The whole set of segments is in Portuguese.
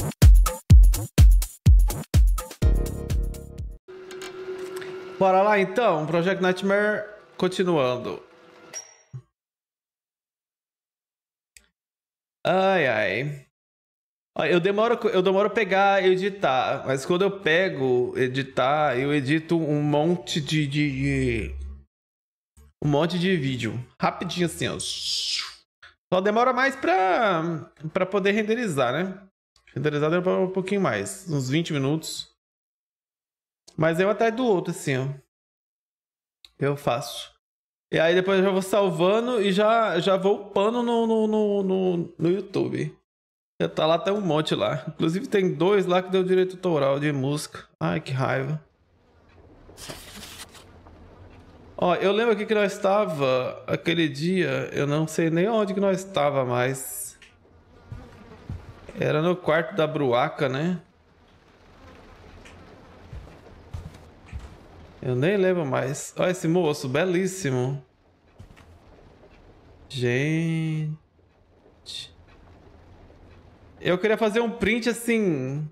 Bora lá então, Project Nightmare continuando. Ai, ai. Eu demoro a pegar e editar, mas quando eu pego editar, eu edito um monte um monte de vídeo. Rapidinho assim, ó. Só demora mais pra poder renderizar, né? Renderizar demora um pouquinho mais, uns 20 minutos. Mas eu atrás do outro, assim, ó. Eu faço. E aí depois eu já vou salvando e já vou upando no YouTube. Já tá lá, tem um monte lá. Inclusive tem 2 lá que deu direito autoral de música. Ai, que raiva. Ó, eu lembro aqui que nós estava aquele dia, eu não sei nem onde que nós estava mais. Era no quarto da Bruaca, né? Eu nem lembro mais. Olha esse moço, belíssimo. Gente. Eu queria fazer um print assim.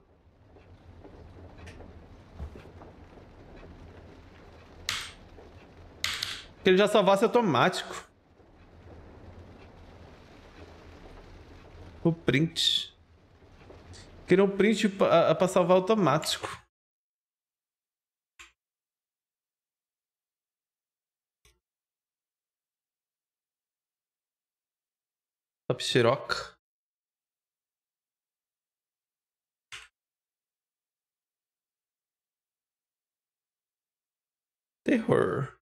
Que ele já salvasse automático. O print. Queria um print pra salvar automático. Top Xiroca. Terror.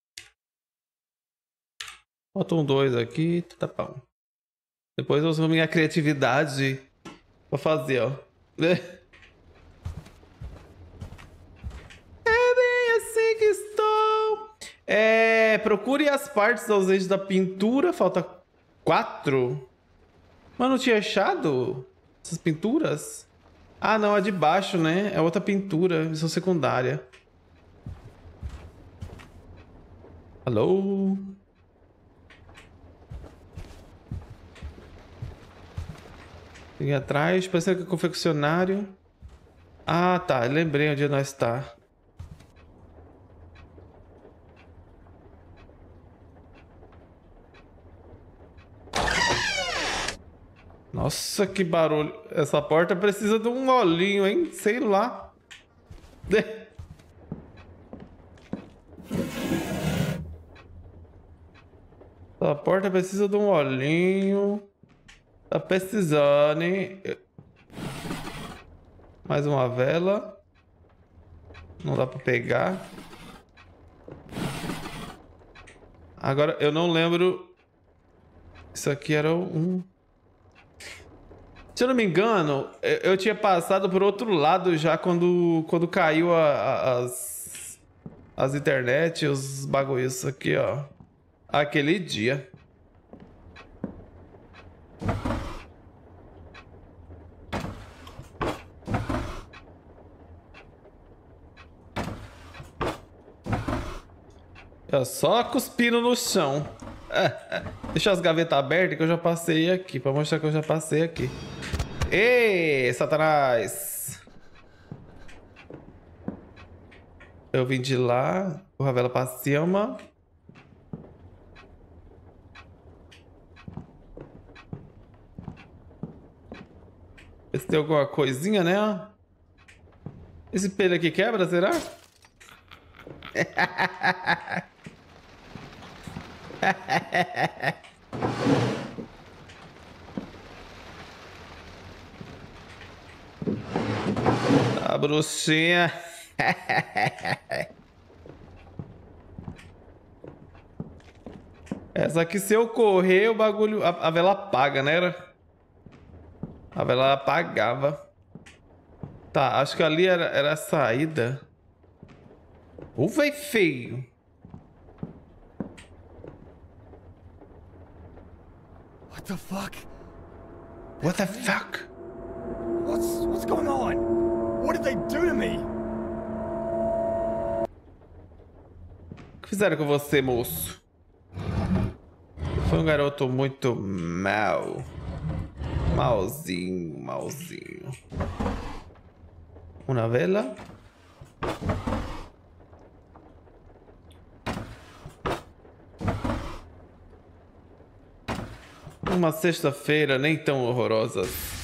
Bota um 2 aqui, tá bom. Depois eu uso minha criatividade pra fazer, ó. É bem assim que estou. Procure as partes ausentes da pintura. Falta 4. Mas não tinha achado essas pinturas? Ah, não, a de baixo, né? É outra pintura, missão secundária. Alô? Tem atrás, parece que é confeccionário. Ah, tá, lembrei onde nós está. Nossa, que barulho. Essa porta precisa de um olhinho, hein? Sei lá. Essa porta precisa de um olhinho. Tá precisando, hein? Mais uma vela. Não dá pra pegar. Agora, eu não lembro. Isso aqui era um... Se eu não me engano, eu tinha passado por outro lado já quando caiu as internet, os bagulhos aqui, ó. Aquele dia. Eu só cuspindo no chão. Deixa as gavetas abertas que eu já passei aqui, pra mostrar que eu já passei aqui. Ei, Satanás! Eu vim de lá, com a vela pra cima. Ver se tem alguma coisinha, né? Esse espelho aqui quebra, será? A bruxinha. Essa aqui, se eu correr, o bagulho... A vela apaga, né? A vela apagava. Tá, acho que ali era a saída. Véi feio. What the fuck? What the fuck? What's going on? What did they do to me? O que fizeram com você, moço? Foi um garoto muito mau. Malzinho, malzinho. Uma vela. Uma sexta-feira nem tão horrorosa.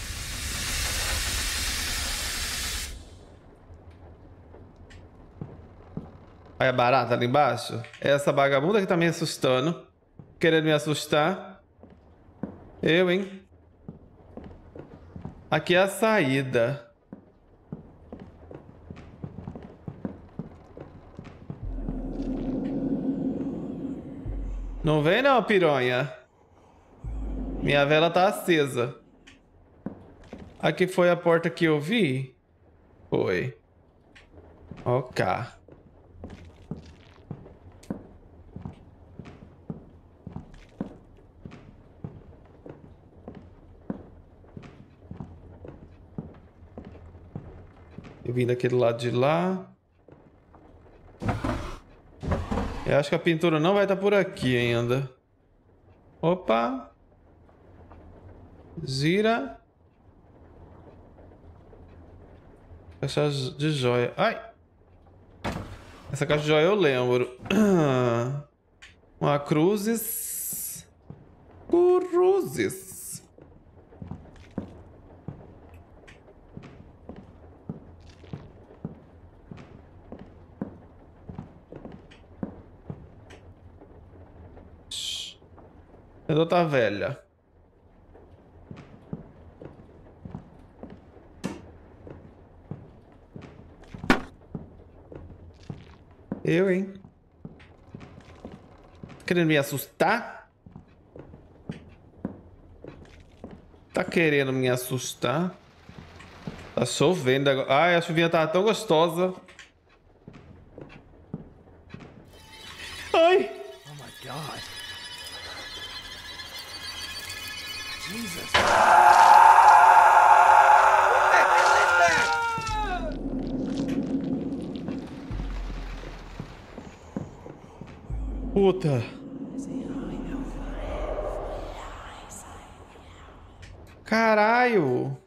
Olha a barata ali embaixo. É essa vagabunda que tá me assustando. Querendo me assustar. Eu, hein? Aqui é a saída. Não vem não, piranha. Minha vela tá acesa. Aqui foi a porta que eu vi? Foi. Ok. Eu vim daquele lado de lá. Eu acho que a pintura não vai estar por aqui ainda. Opa. Gira. Caixa de joia. Ai. Essa caixa de joia eu lembro. Uma cruzes. Cruzes. Tá velha. Eu, hein? Querendo me assustar? Tá querendo me assustar? Tá chovendo agora. Ai, a chuvinha tava tão gostosa. Ai! Oh my God. Jesus. Puta. Caralho.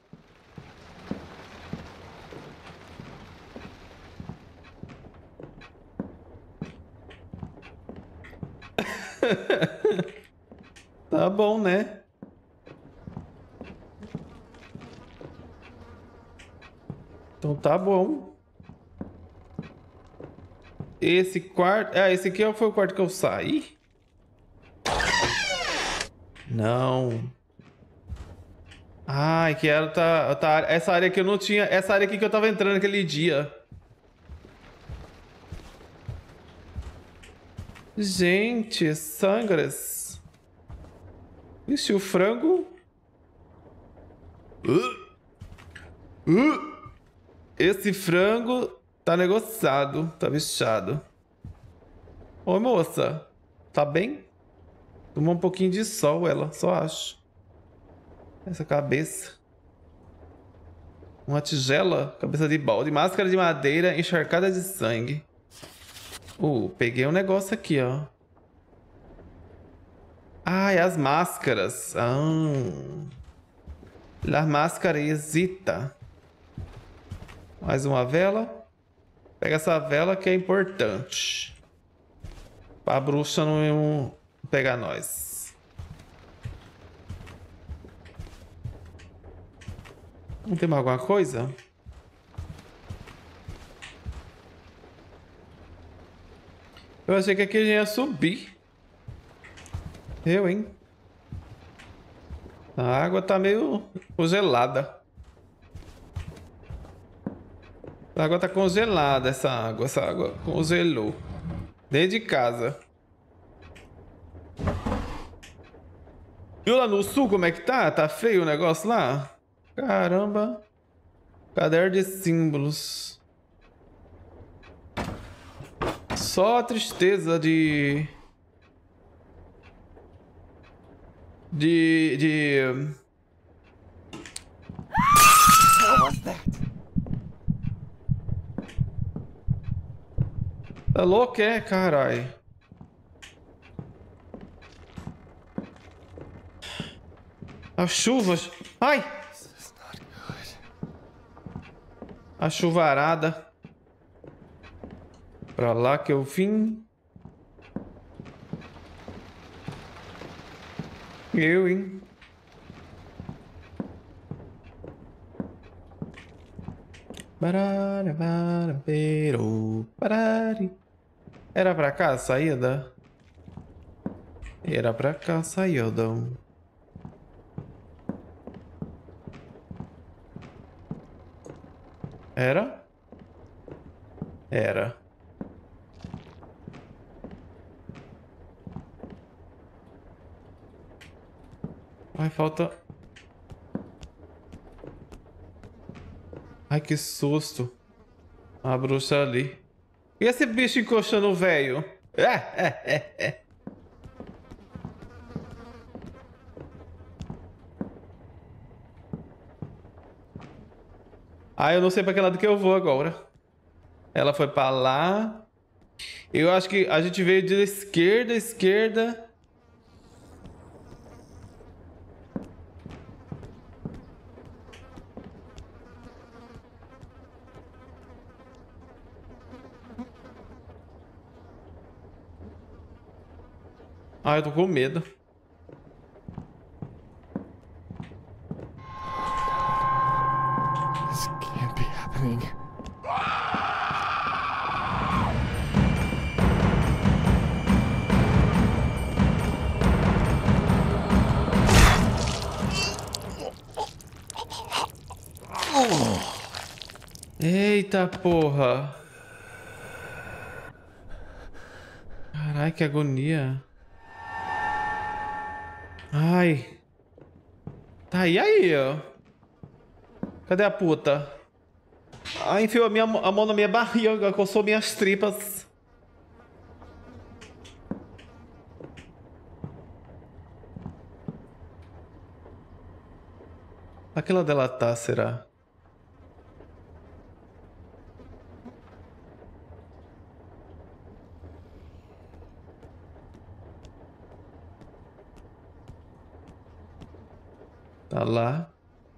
Tá bom, né? Então tá bom. Esse quarto... Ah, esse aqui foi o quarto que eu saí? Não. Ai, que era... essa área que eu não tinha... Essa área aqui que eu tava entrando aquele dia. Gente, sangras. Ixi, o frango... Esse frango... Tá negociado, tá bichado. Ô, moça, tá bem? Tomou um pouquinho de sol, ela, só acho. Essa cabeça. Uma tigela, cabeça de balde, máscara de madeira encharcada de sangue. Peguei um negócio aqui, ó. Ai, as máscaras. La mascaresita. Mais uma vela. Pega essa vela que é importante. Pra bruxa não pegar nós. Não tem mais alguma coisa? Eu achei que aqui ia subir. Eu, hein? A água tá meio congelada. A água tá congelada, essa água congelou. Desde casa. Viu lá no sul como é que tá? Tá feio o negócio lá? Caramba. Caderno de símbolos. Só a tristeza de... What was that? Tá louco, é? Carai. As chuvas Ai! A chuvarada. Pra lá que eu vim. Eu, hein? Era pra cá a saída? Era pra cá a saída. Era? Era. Ai, falta... Ai, que susto. A bruxa ali. E esse bicho encostando o velho? Ah, eu não sei pra que lado que eu vou agora. Ela foi pra lá. Eu acho que a gente veio de esquerda, esquerda. Ah, eu tô com medo. This can't be happening. Eita porra. Carai, que agonia. Ai. Tá aí, ó. Cadê a puta? Ah, enfiou a mão na minha barriga, coçou minhas tripas. Aquela dela tá, será? Tá lá.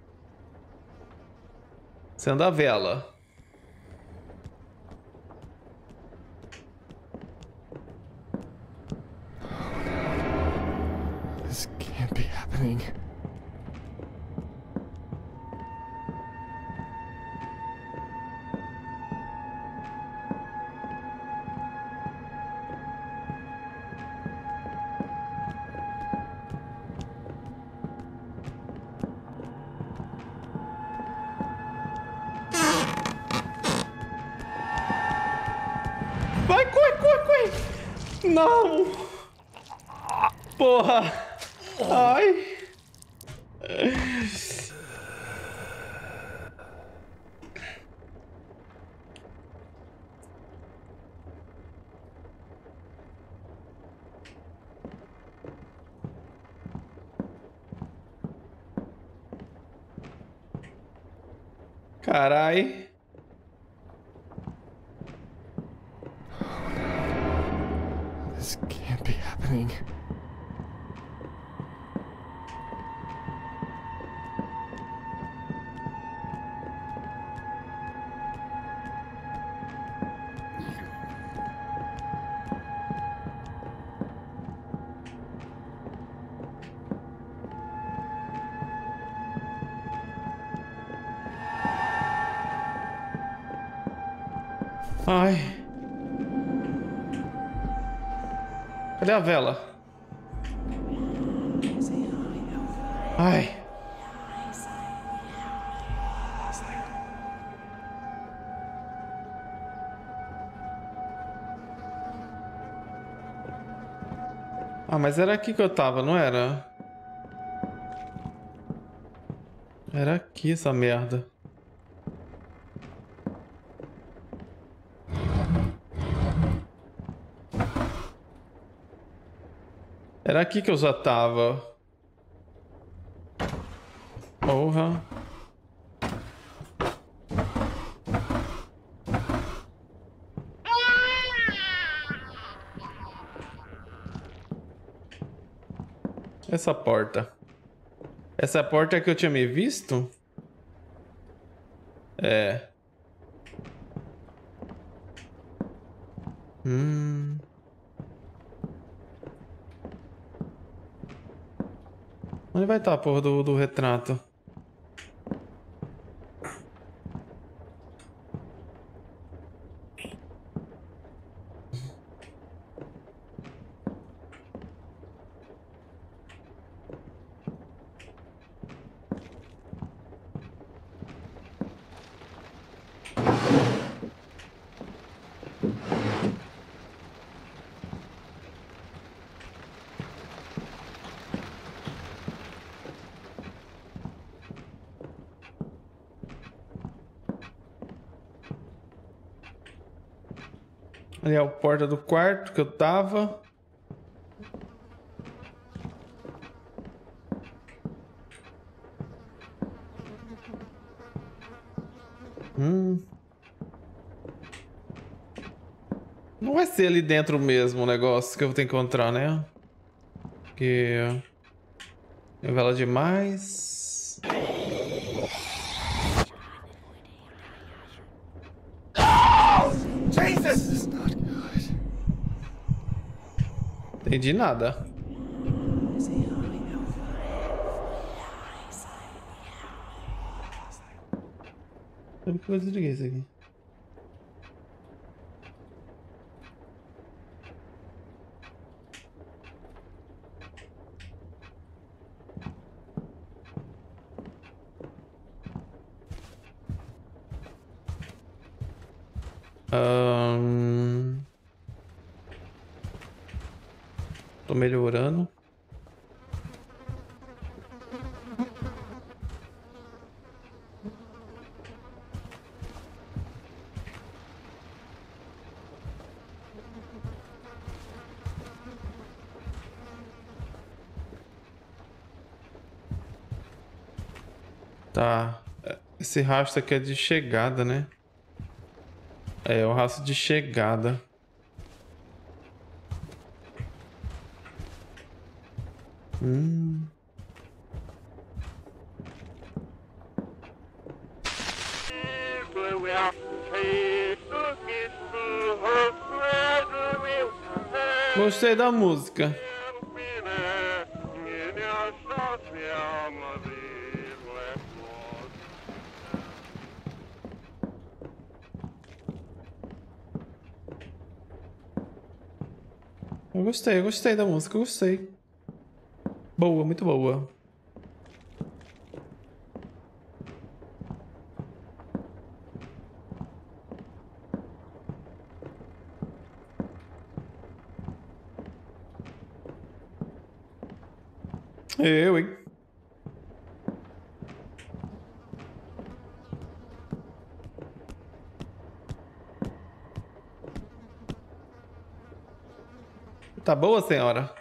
Sendo a vela. This can't be happening. Vai, corre, corre, corre! Não! Porra! Ai! Carai! This can't be happening. Ai! Cadê a vela? Ai! Ah, mas era aqui que eu tava, não era? Era aqui essa merda. Era aqui que eu já tava. Porra. Essa porta. Essa porta é que eu tinha me visto? É. Onde vai estar a porra do retrato? Ali é a porta do quarto que eu tava. Não vai ser ali dentro mesmo o negócio que eu vou ter que encontrar, né? Porque... revela demais. Jesus! This is not good. Entendi nada. Sabe que eu desliguei isso aqui? Tô melhorando. Tá. Esse rastro aqui é de chegada, né? É, o rastro de chegada. Gostei da música. Eu gostei da música, eu gostei. Boa, muito boa. Eu, hein? Tá boa, senhora?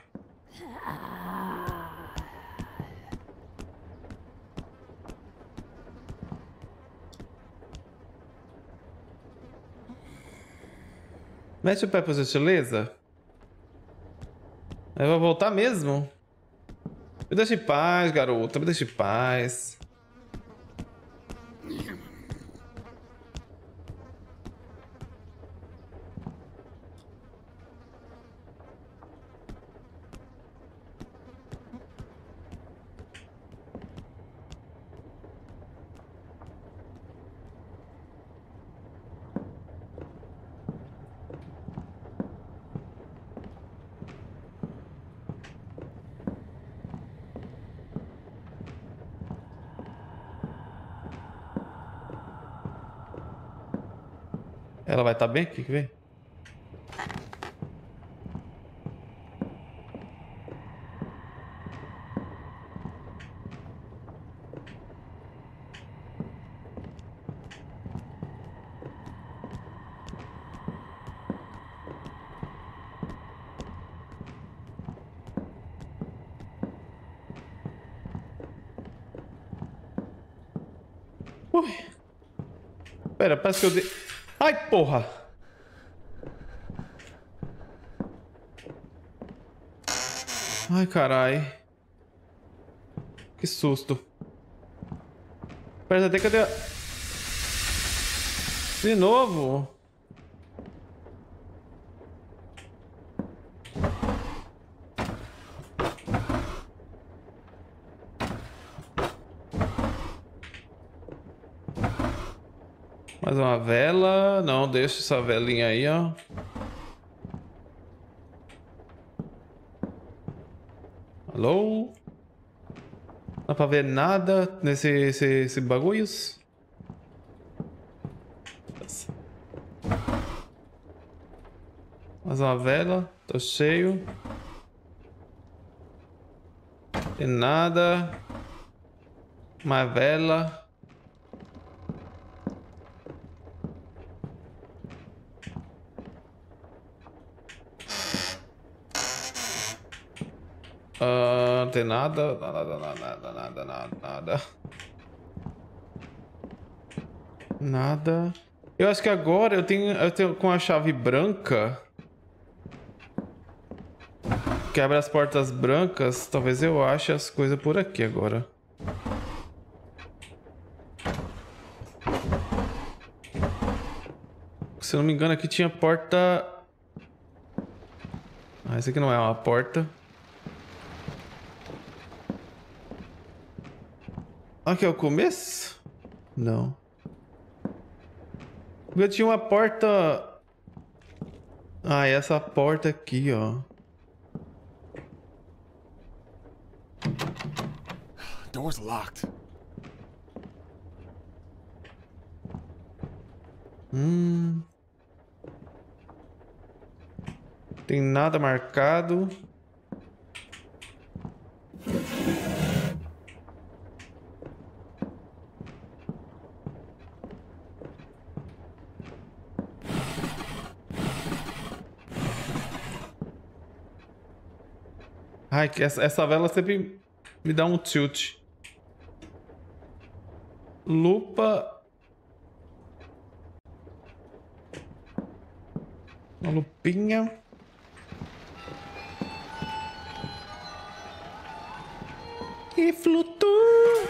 Mete o pé, por gentileza. Eu vou voltar mesmo? Me deixa em paz, garota. Me deixa em paz. Ela vai estar bem aqui, quer ver? Ui. Pera, parece que eu dei... Ai, porra! Ai, carai. Que susto. Parece até que eu dei... De novo? Mais uma vela. Não, deixa essa velinha aí, ó. Alô? Não dá pra ver nada nesse bagulhos? Mais uma vela. Tô cheio. Tem nada. Uma vela. Não tem nada. Nada. Eu acho que agora eu tenho com a chave branca. Quebra as portas brancas. Talvez eu ache as coisas por aqui agora. Se eu não me engano, aqui tinha porta... Ah, essa aqui não é uma porta. Aqui é o começo? Não. Eu tinha uma porta... Ah, e essa porta aqui, ó. Door's locked. Tem nada marcado. Ai, que essa vela sempre me dá um tilt. Lupa. Uma lupinha. E flutua.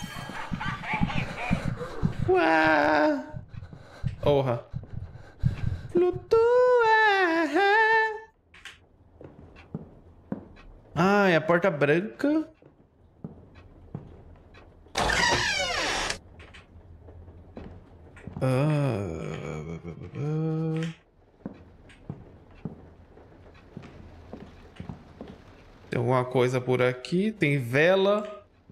Uau. Orra. Flutua. Ah, é a porta branca. Tem alguma coisa por aqui. Tem vela.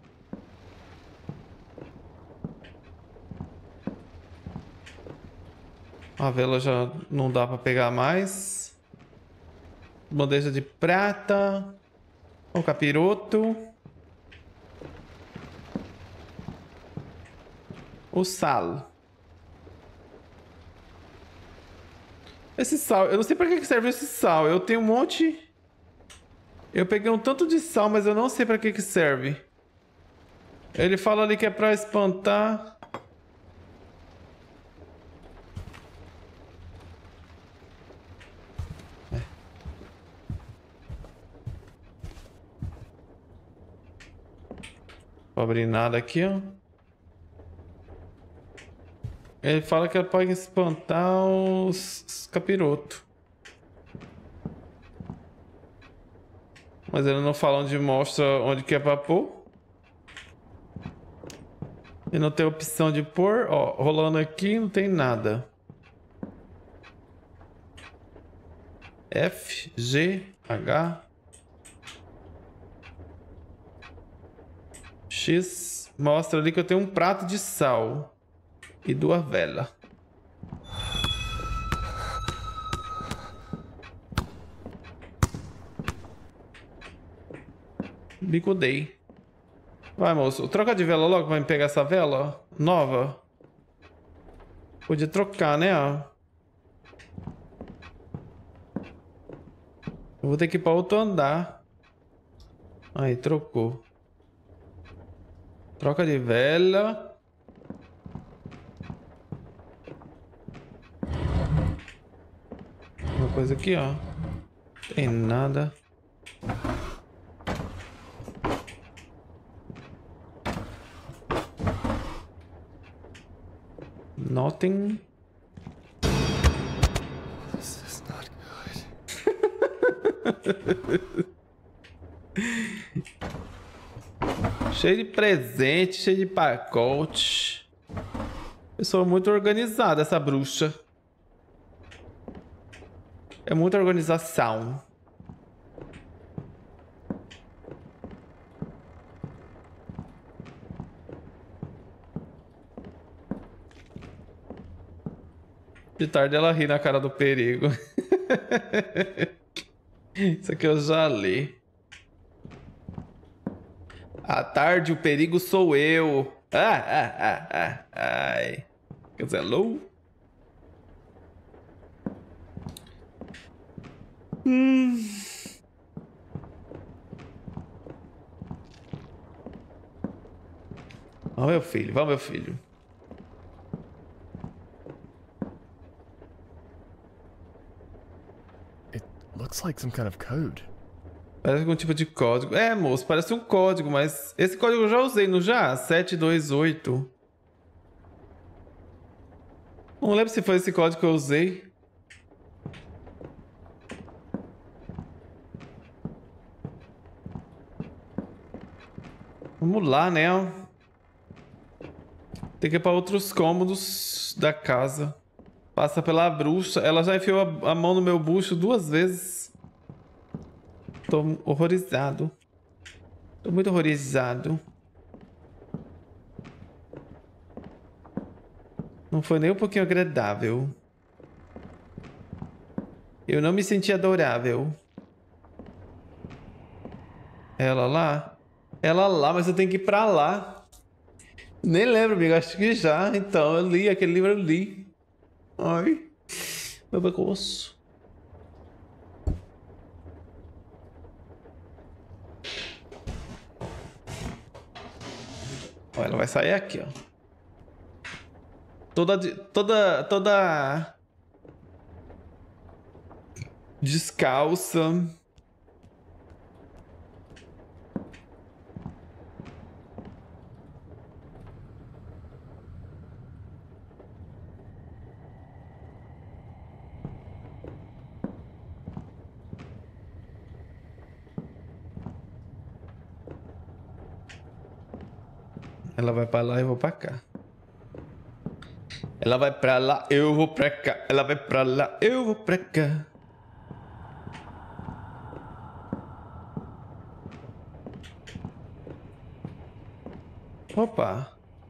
A vela já não dá pra pegar mais. Bandeja de prata. O capiroto. O sal. Esse sal, eu não sei pra que serve esse sal. Eu tenho um monte. Eu peguei um tanto de sal, mas eu não sei pra que serve. Ele fala ali que é pra espantar. Não abrir nada aqui, ó. Ele fala que pode espantar os capirotos. Mas ele não fala onde mostra onde que é pra pôr. E não tem opção de pôr. Ó, rolando aqui não tem nada. F, G, H. X. Mostra ali que eu tenho um prato de sal. E duas velas. Bicudei. Vai, moço. Troca de vela logo pra me pegar essa vela nova. Podia trocar, né? Eu vou ter que ir pra outro andar. Aí, trocou. Troca de vela. Uma coisa aqui, ó. Tem nada. Nothing. This is not good. Cheio de presente, cheio de pacote. Pessoa muito organizada, essa bruxa. É muita organização. De tarde ela ri na cara do perigo. Isso aqui eu já li. À tarde o perigo sou eu. Ai. Quer dizer, hello? Vamos, meu filho, vamos, meu filho. It looks like some kind of code. Parece algum tipo de código. É, moço, parece um código, mas esse código eu já usei, não já? 728. Não lembro se foi esse código que eu usei. Vamos lá, né? Tem que ir para outros cômodos da casa. Passa pela bruxa. Ela já enfiou a mão no meu bucho 2 vezes. Tô horrorizado. Tô muito horrorizado. Não foi nem um pouquinho agradável. Eu não me senti adorável. Ela lá? Ela lá, mas eu tenho que ir pra lá. Nem lembro, amigo. Acho que já. Então, eu li. Aquele livro eu li. Ai. Meu pescoço. Ó, ela vai sair aqui, ó. Toda descalça. Ela vai pra lá e eu vou pra cá. Ela vai pra lá, eu vou pra cá. Ela vai pra lá, eu vou pra cá. Opa.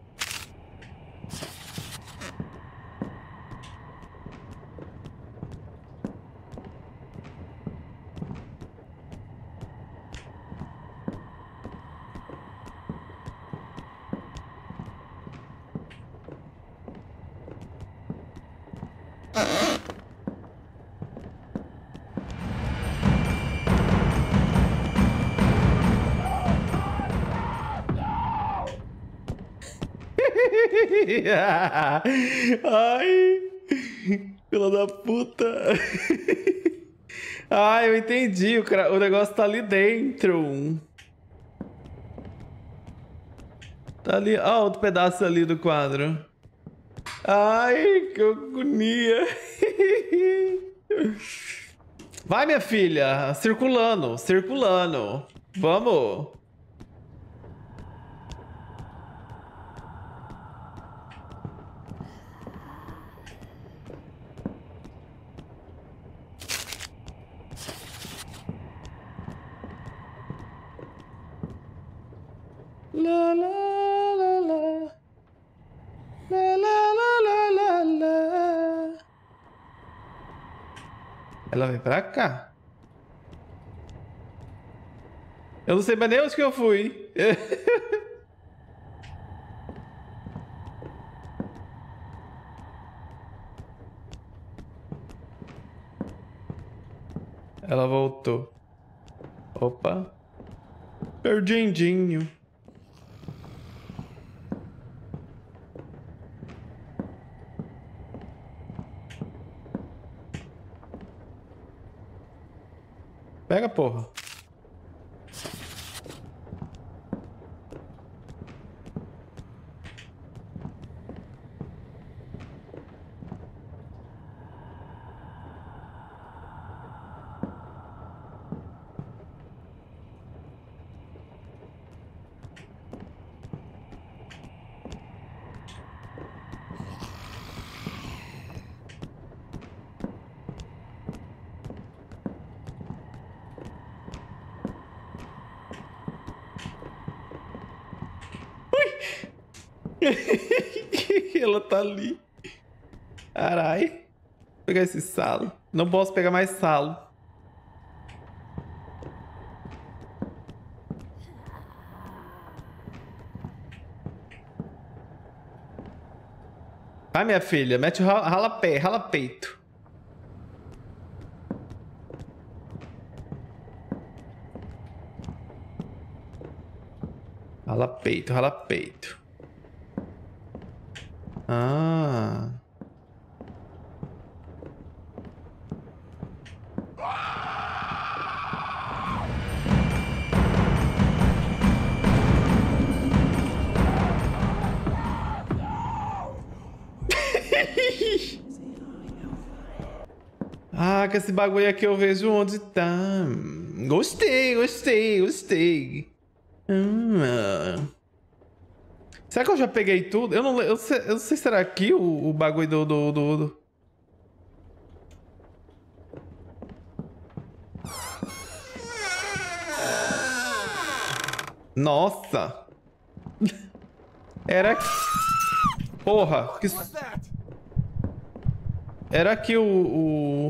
Ai, filha da puta. Ai, eu entendi. O negócio tá ali dentro. Tá ali. Ó, outro pedaço ali do quadro. Ai, que agonia. Vai, minha filha. Circulando, circulando. Vamos. La la la la. La la la la la la. Ela vem pra cá. Eu não sei mais nem onde que eu fui. Ela voltou. Opa. Perdidinho. Pega, porra. Ela tá ali. Carai. Vou pegar esse salo. Não posso pegar mais salo. Vai, minha filha. Mete o rala-pé, rala-peito. Rala-peito, rala-peito. Ah. Ah, que esse bagulho aqui eu vejo onde tá. Gostei, gostei, gostei. Será que eu já peguei tudo? Eu não sei se era aqui o bagulho do... Nossa! Era aqui. Porra! Que... What's that? Era aqui o...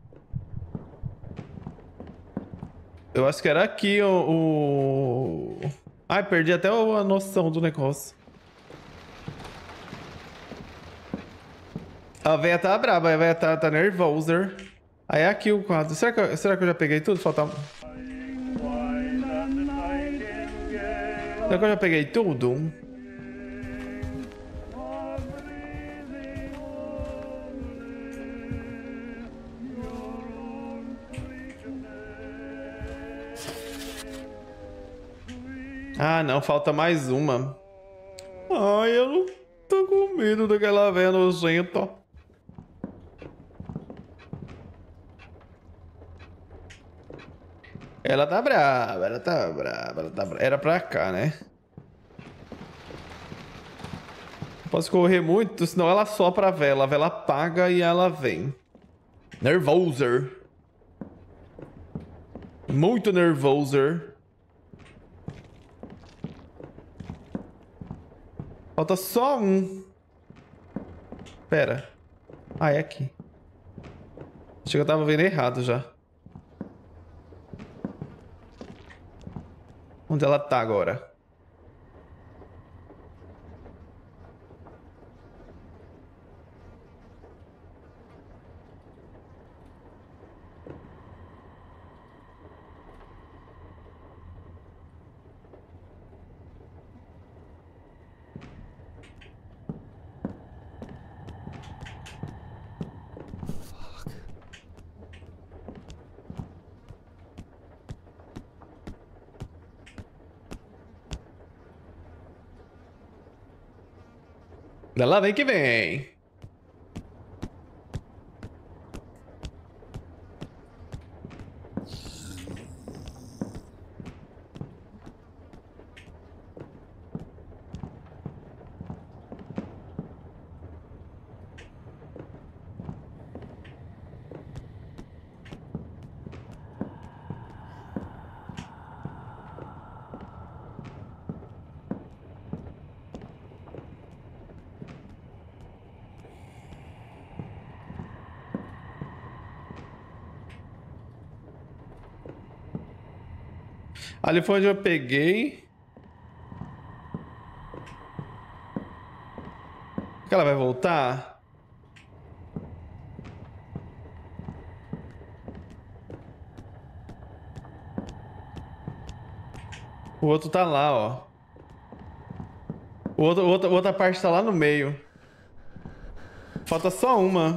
Eu acho que era aqui o... Ai, perdi até a noção do negócio. A véia tá braba, a véia tá nervosa. Aí é aqui o quadro. Será que eu já peguei tudo? Falta... Será que eu já peguei tudo? Ah, não, falta mais uma. Ai, eu não tô com medo daquela véia nojenta. Ela tá brava, ela tá brava, ela tá brava. Era pra cá, né? Não posso correr muito, senão ela sopra a vela apaga e ela vem. Nervoser. Muito nervoser. Falta só um. Pera. Ah, é aqui. Acho que eu tava vendo errado já. Onde ela tá agora? Lá vem que vem. Ali foi onde eu peguei. Será que ela vai voltar? O outro tá lá, ó. Outra parte tá lá no meio. Falta só uma.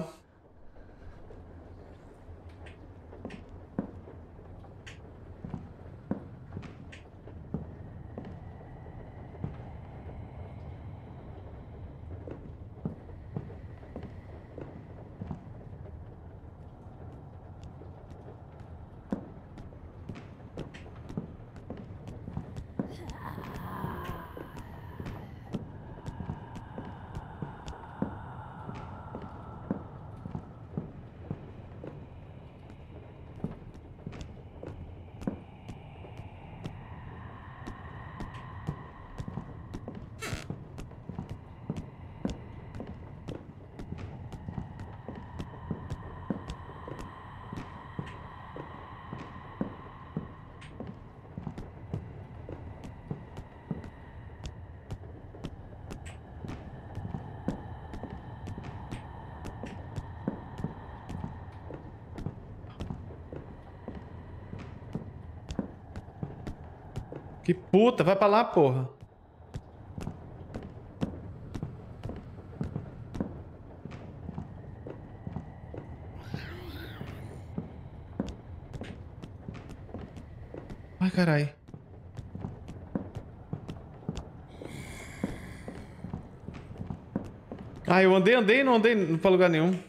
Que puta, vai pra lá, porra. Ai, carai. Ah, eu andei e não andei pra lugar nenhum.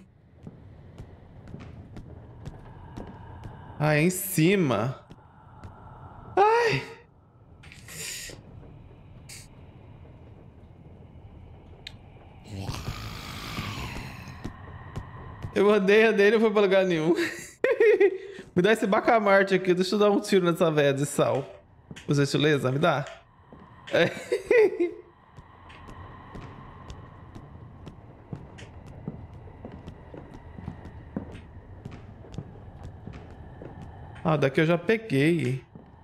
Ah, é em cima. Ai. Eu andei e não foi pra lugar nenhum. Me dá esse bacamarte aqui, deixa eu dar um tiro nessa véia de sal. Por gentileza, me dá. É. Ah, daqui eu já peguei.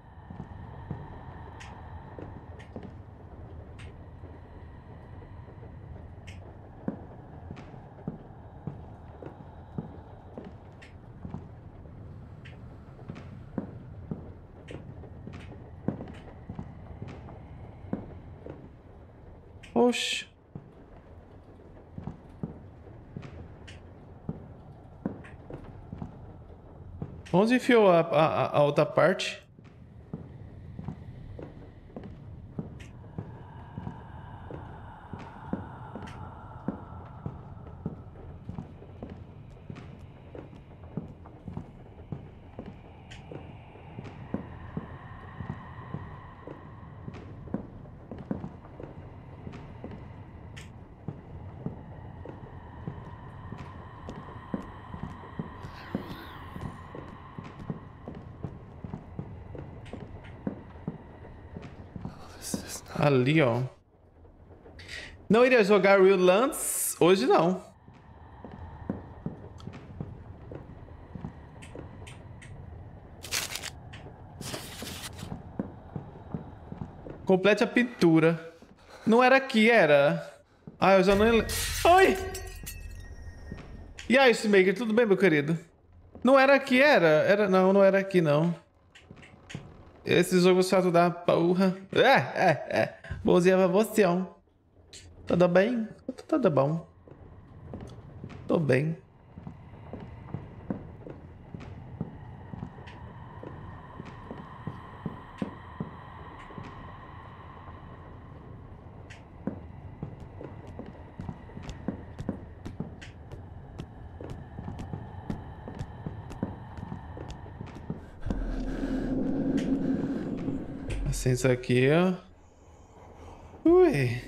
Oxe. Onde enfiou a outra parte? Ali, ó. Não iria jogar Real Lands hoje, não. Complete a pintura. Não era aqui, era. Ah, eu já não... Ai! E aí, Maker, tudo bem, meu querido? Não era aqui, era? Era... Não, não era aqui, não. Esse jogo chato da porra. Bonzinha pra você, ó. Tudo bem? Tudo bom. Tô bem. Assim, isso aqui, ó. Ui.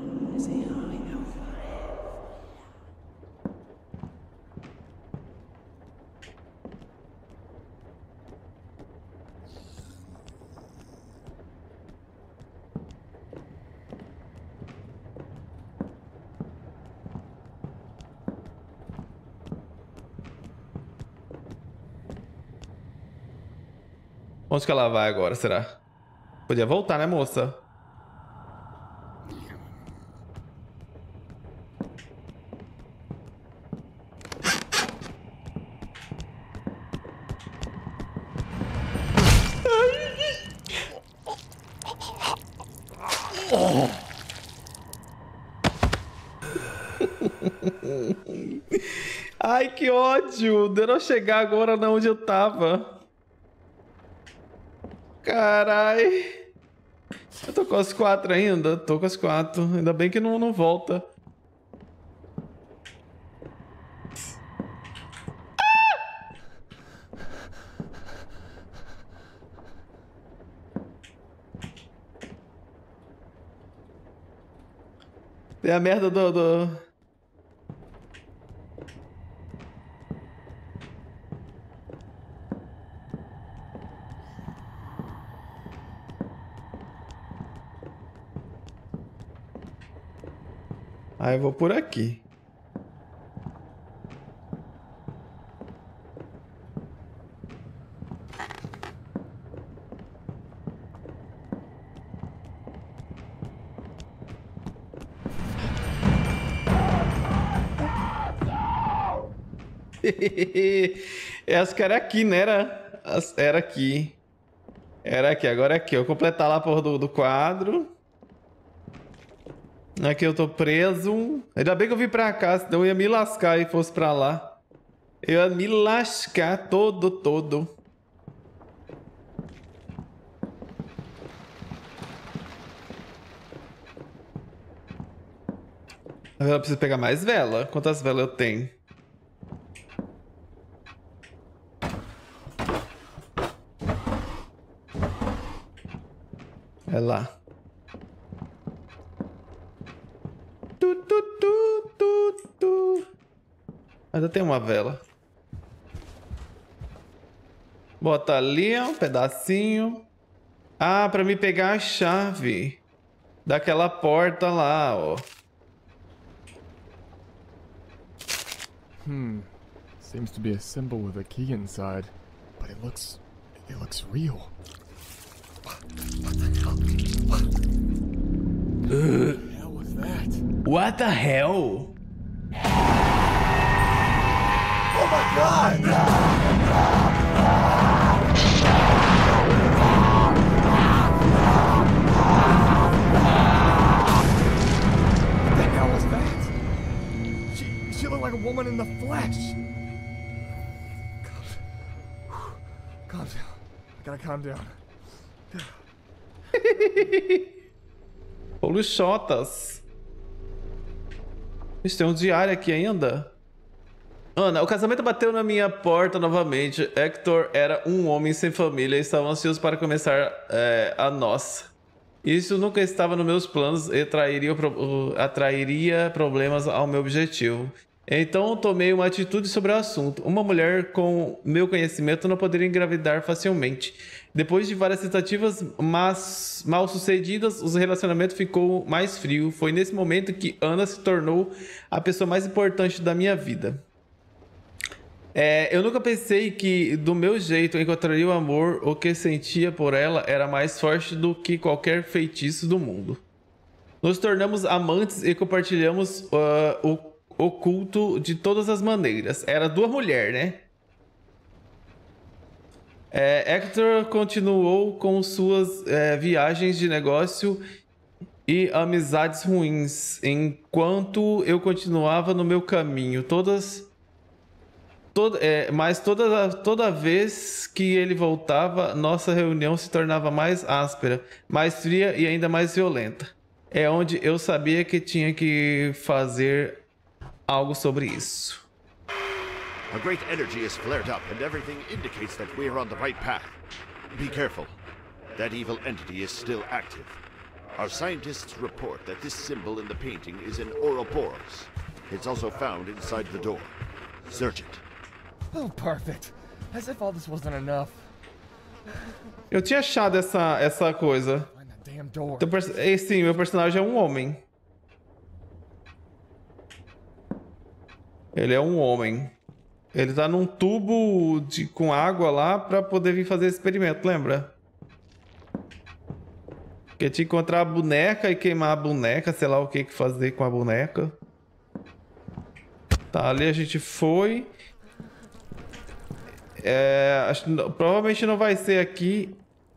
Onde que ela vai agora, será? Podia voltar, né, moça? Ai, que ódio! Deu eu chegar agora na onde eu tava. Carai. Eu tô com as 4 ainda. Tô com as 4. Ainda bem que não volta. Tem a merda do... Aí eu vou por aqui. Acho que era aqui, né? Era aqui. Era aqui, agora é aqui. Eu vou completar lá a porra do quadro. Aqui eu tô preso. Ainda bem que eu vim pra cá, senão eu ia me lascar e fosse pra lá. Eu ia me lascar todo. Agora eu preciso pegar mais vela. Quantas velas eu tenho? É lá. Ainda tem uma vela. Bota ali um pedacinho. Ah, pra me pegar a chave daquela porta lá, ó. Seems to be a symbol with a key inside, but it looks real. What the hell was that? What the hell? Oh my god! What the hell was that? She looked like a woman in the flesh. Calm down. I gotta calm down. Poluchotas. Isso, tem um diário aqui ainda. Ana, o casamento bateu na minha porta novamente. Hector era um homem sem família e estava ansioso para começar a nossa. Isso nunca estava nos meus planos e atrairia problemas ao meu objetivo. Então tomei uma atitude sobre o assunto. Uma mulher com meu conhecimento não poderia engravidar facilmente. Depois de várias tentativas mal sucedidas, o relacionamento ficou mais frio. Foi nesse momento que Ana se tornou a pessoa mais importante da minha vida. Eu nunca pensei que, do meu jeito, eu encontraria o amor. O que sentia por ela era mais forte do que qualquer feitiço do mundo. Nos tornamos amantes e compartilhamos o culto de todas as maneiras. Era duas mulheres, né? Hector continuou com suas viagens de negócio e amizades ruins, enquanto eu continuava no meu caminho. Mas toda vez que ele voltava, nossa reunião se tornava mais áspera, mais fria e ainda mais violenta. É onde eu sabia que tinha que fazer algo sobre isso. A great energy is flared up, and everything indicates that we are on the right path. Be careful. That evil entity is still active. Our scientists report that this symbol in the painting is an Ouroboros. It's also found inside the door. Search it. Oh, perfect. As if all this wasn't enough. Eu tinha achado essa coisa. Find that damn door. Sim, meu personagem é um homem. Ele é um homem. Ele tá num tubo com água lá pra poder vir fazer esse experimento, lembra? Que tinha que encontrar a boneca e queimar a boneca, sei lá o que fazer com a boneca. Tá, ali a gente foi. Provavelmente não vai ser aqui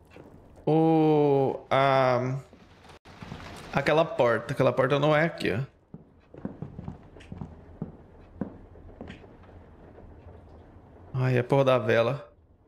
aquela porta. Aquela porta não é aqui, ó. Ai, é porra da vela.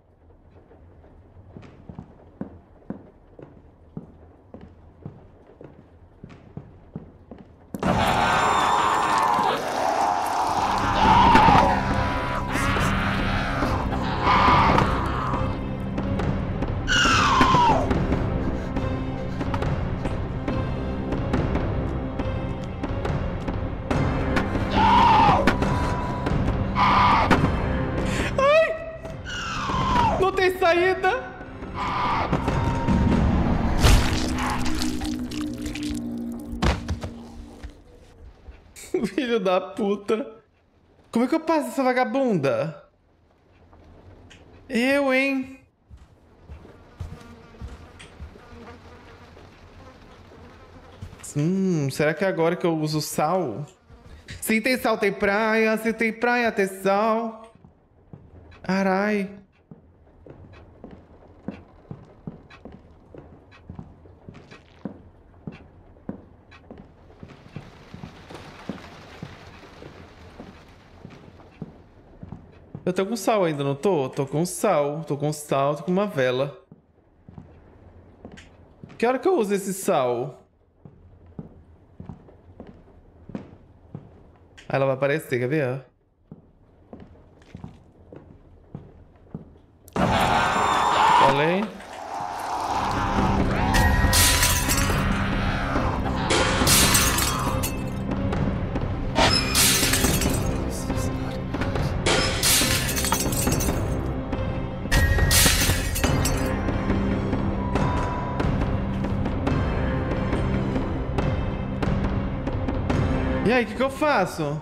Não tem saída! Filho da puta! Como é que eu passo essa vagabunda? Eu, hein? Será que é agora que eu uso sal? Se tem sal, tem praia. Se tem praia, tem sal. Carai. Eu tô com sal ainda, não tô? Tô com sal, tô com sal, tô com uma vela. Que hora que eu uso esse sal? Aí ela vai aparecer, quer ver? Falei. E aí, o que eu faço?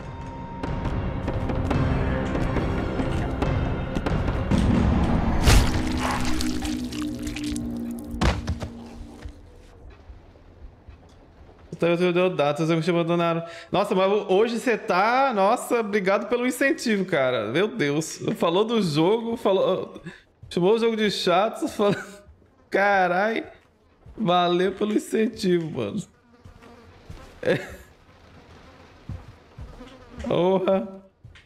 Eu deu datas, eu me abandonaram. Nossa, mas hoje você tá... Nossa, obrigado pelo incentivo, cara. Meu Deus. Falou do jogo, falou... Chamou o jogo de chato, falou... Carai. Valeu pelo incentivo, mano. Porra.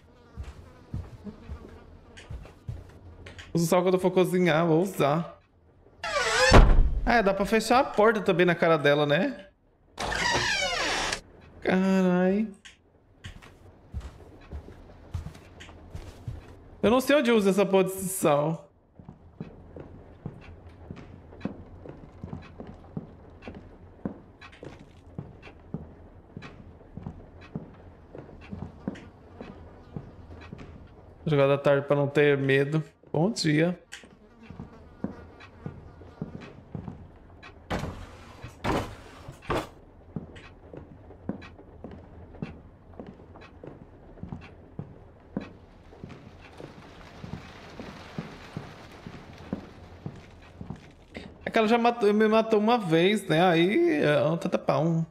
Uso só quando eu for cozinhar, vou usar. Ah, dá pra fechar a porta também na cara dela, né? Carai. Eu não sei onde usa essa porra de sal. Jogar da tarde pra não ter medo. Bom dia. É que ela já me matou uma vez, né? Aí é um tatapão.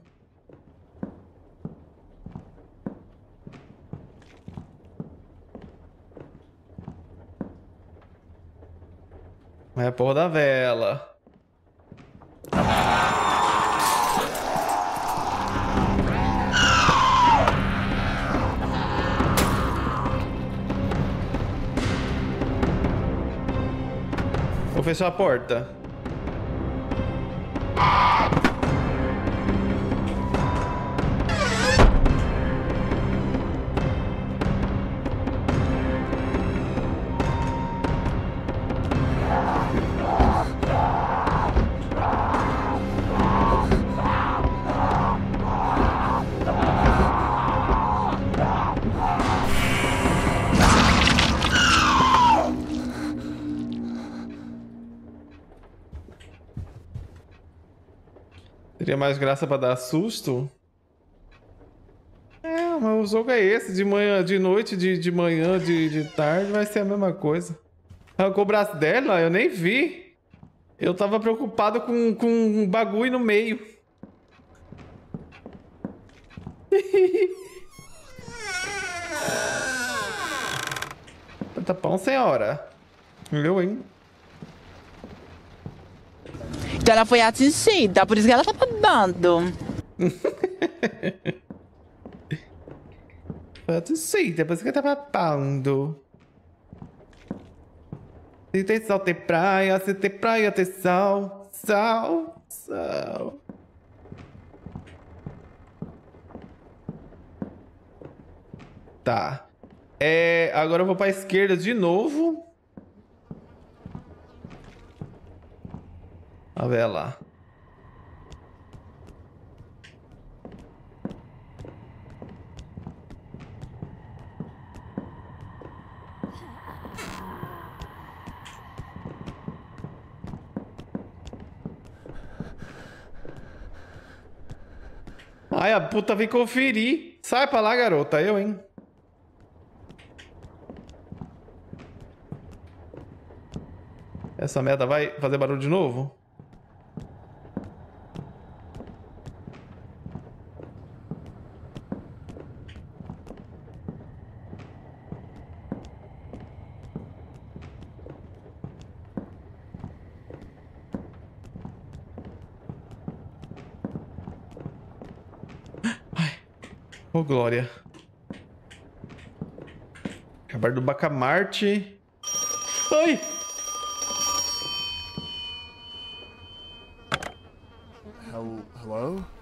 É a porra da vela. Vou fechar a porta. Teria mais graça pra dar susto? É, mas o jogo é esse, de manhã, de noite, de manhã, de tarde, vai ser a mesma coisa. Arrancou o braço dela? Eu nem vi. Eu tava preocupado com um bagulho no meio. Tá bom, senhora. Eu, hein? Então ela foi atingida, por isso que ela tá babando. Sim, depois que eu tava babando. Se tem sol, tem praia. Se tem praia, tem sal. Sal, sal. Tá. Agora eu vou pra esquerda de novo. A ver lá. Ai, a puta vem conferir. Sai pra lá, garota. Eu, hein? Essa merda vai fazer barulho de novo? Ai. Ô, glória. Acabar do Bacamarte. Ai! Hello?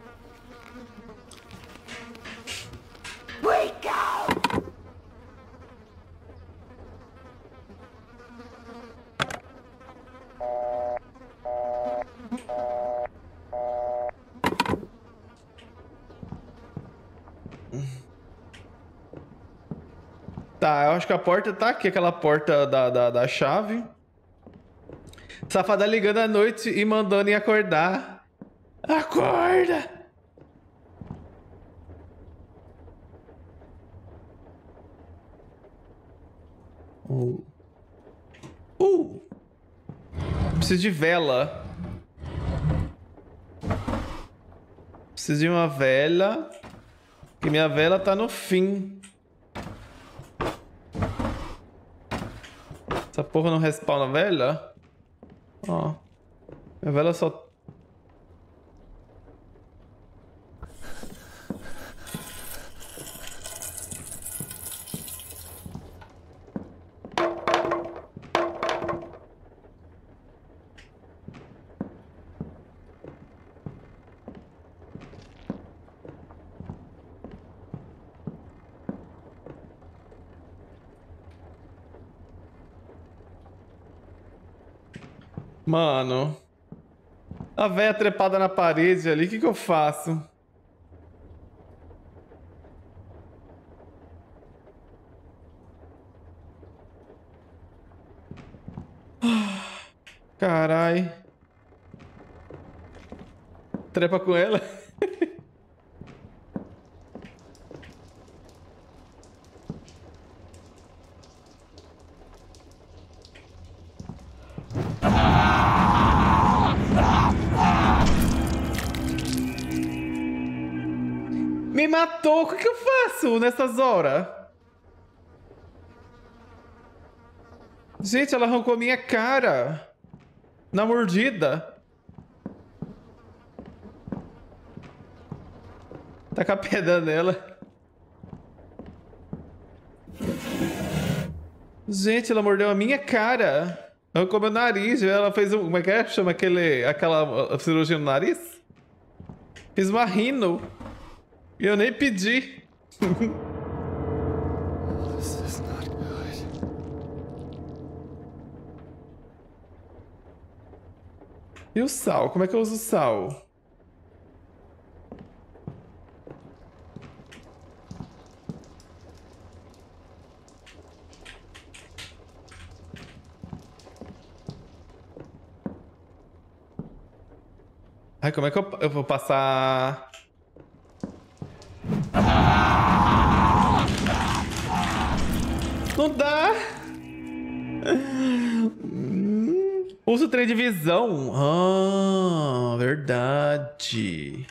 Tá, eu acho que a porta tá aqui, aquela porta da chave. Safada ligando à noite e mandando em acordar. Acorda! Preciso de vela. Preciso de uma vela. Que minha vela tá no fim. Essa porra não respawna a vela? Ó. Minha vela só... Mano, a véia trepada na parede ali, o que eu faço? Carai. Trepa com ela. Me matou, o que eu faço nessas horas? Gente, ela arrancou minha cara. Na mordida. Taca a pedra nela. Gente, ela mordeu a minha cara. Arrancou meu nariz. Ela fez um... Como é que é? Chama aquela cirurgia no nariz? Fiz uma rino. E eu nem pedi. This is not good. E o sal? Como é que eu uso o sal? Ai, como é que eu vou passar... Não dá! Usa o trem de visão. Ah, verdade.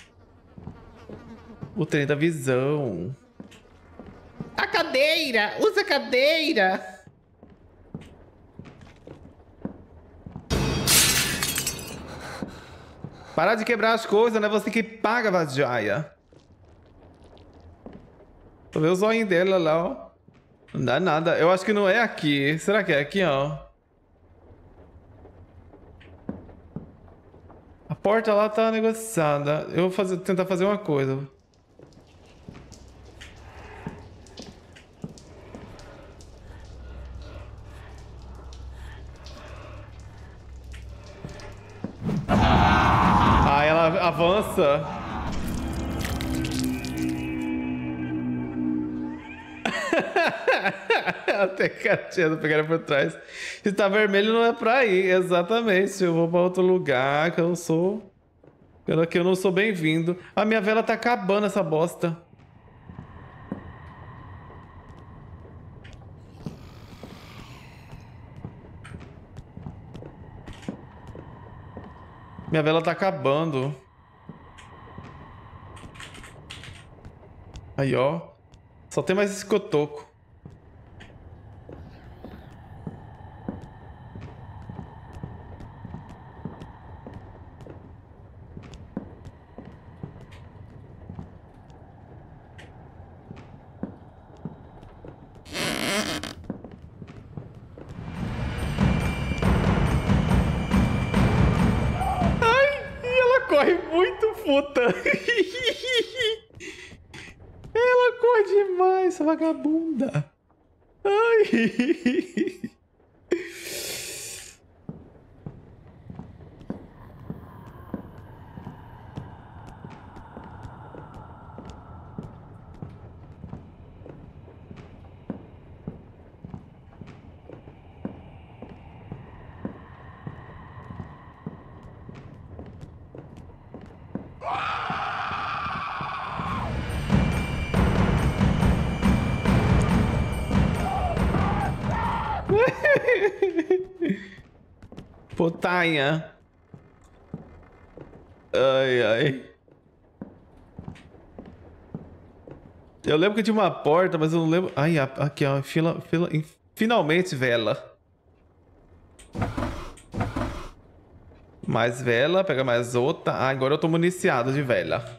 O trem da visão. A cadeira! Usa a cadeira! Parar de quebrar as coisas, não é você que paga, Vajaya. Vou ver o zoinho dela lá, ó. Não dá nada. Eu acho que não é aqui. Será que é aqui, ó? A porta lá tá negociada. Eu vou tentar fazer uma coisa. Ah, ela avança. Até cateando, pegaram por trás. Se tá vermelho não é pra ir, exatamente. Eu vou pra outro lugar que eu não sou. Que eu não sou bem-vindo. A minha vela tá acabando essa bosta. Minha vela tá acabando. Aí, ó. Só tem mais esse cotoco. puta! Ela corre demais, essa vagabunda! Ai! Putanha. Ai, ai. Eu lembro que tinha uma porta, mas eu não lembro. Ai, aqui, ó. Finalmente, vela. Mais vela, pega mais outra. Ah, agora eu tô municiado de vela.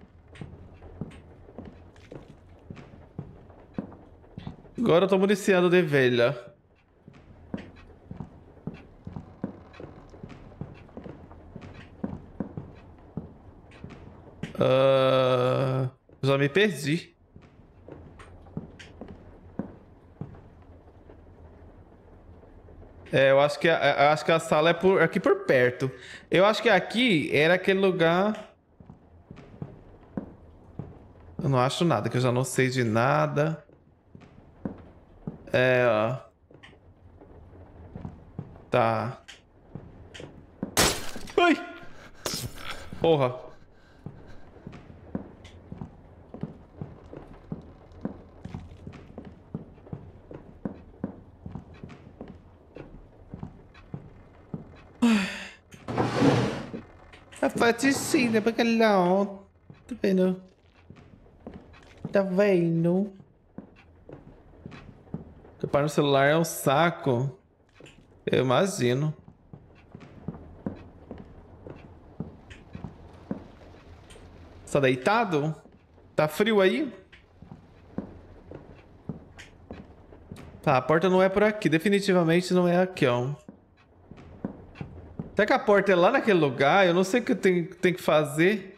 Agora eu tô municiado de vela. Já me perdi. É, eu acho que a sala é aqui por perto. Eu acho que aqui era aquele lugar. Eu não acho nada, que eu já não sei de nada. É, ó. Tá. Ai! Porra. A paticina pra aquele lado. Tá vendo? Tá vendo? Topar no celular é um saco. Eu imagino. Tá deitado? Tá frio aí? Tá, a porta não é por aqui. Definitivamente não é aqui, ó. Será que a porta é lá naquele lugar? Eu não sei o que eu tenho que fazer.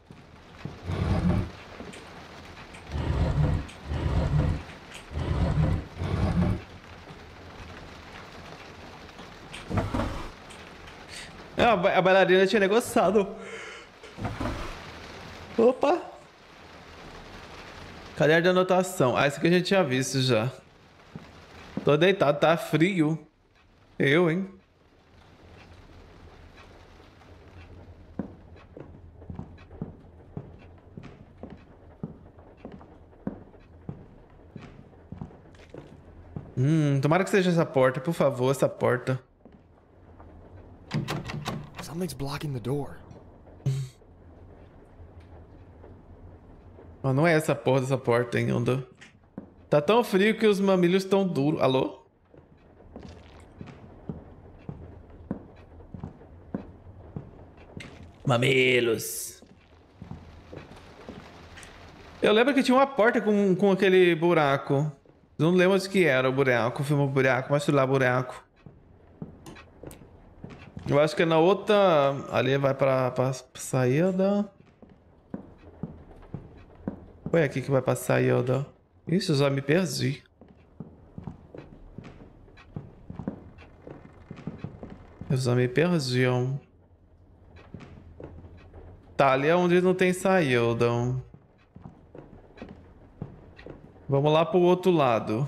A bailarina tinha negociado. Opa! Caderno de anotação. Ah, isso aqui a gente tinha visto já. Tô deitado, tá frio. Eu, hein? Tomara que seja essa porta, por favor, essa porta. Something's blocking the door. Oh, não é essa porra dessa porta ainda. Tá tão frio que os mamilos estão duros. Alô? Mamilos. Eu lembro que tinha uma porta com aquele buraco. Não lembro de que era o buraco. Filma o buraco, mostra lá o buraco. Eu acho que é na outra... Ali vai pra saída. Foi aqui que vai pra saída. Ixi, eu já me perdi. Eu já me perdi, ó. Tá, ali é onde não tem saída. Vamos lá pro outro lado.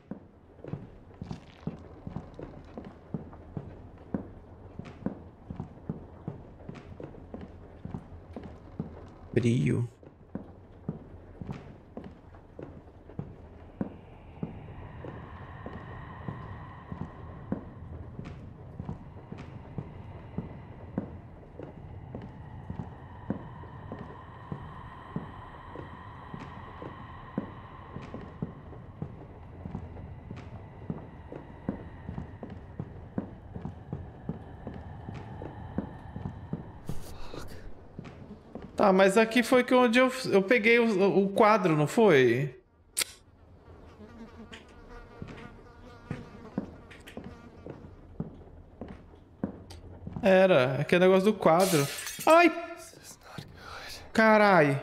Frio. Tá, mas aqui foi que onde eu peguei o quadro, não foi? Era, aquele negócio do quadro. Ai! Carai.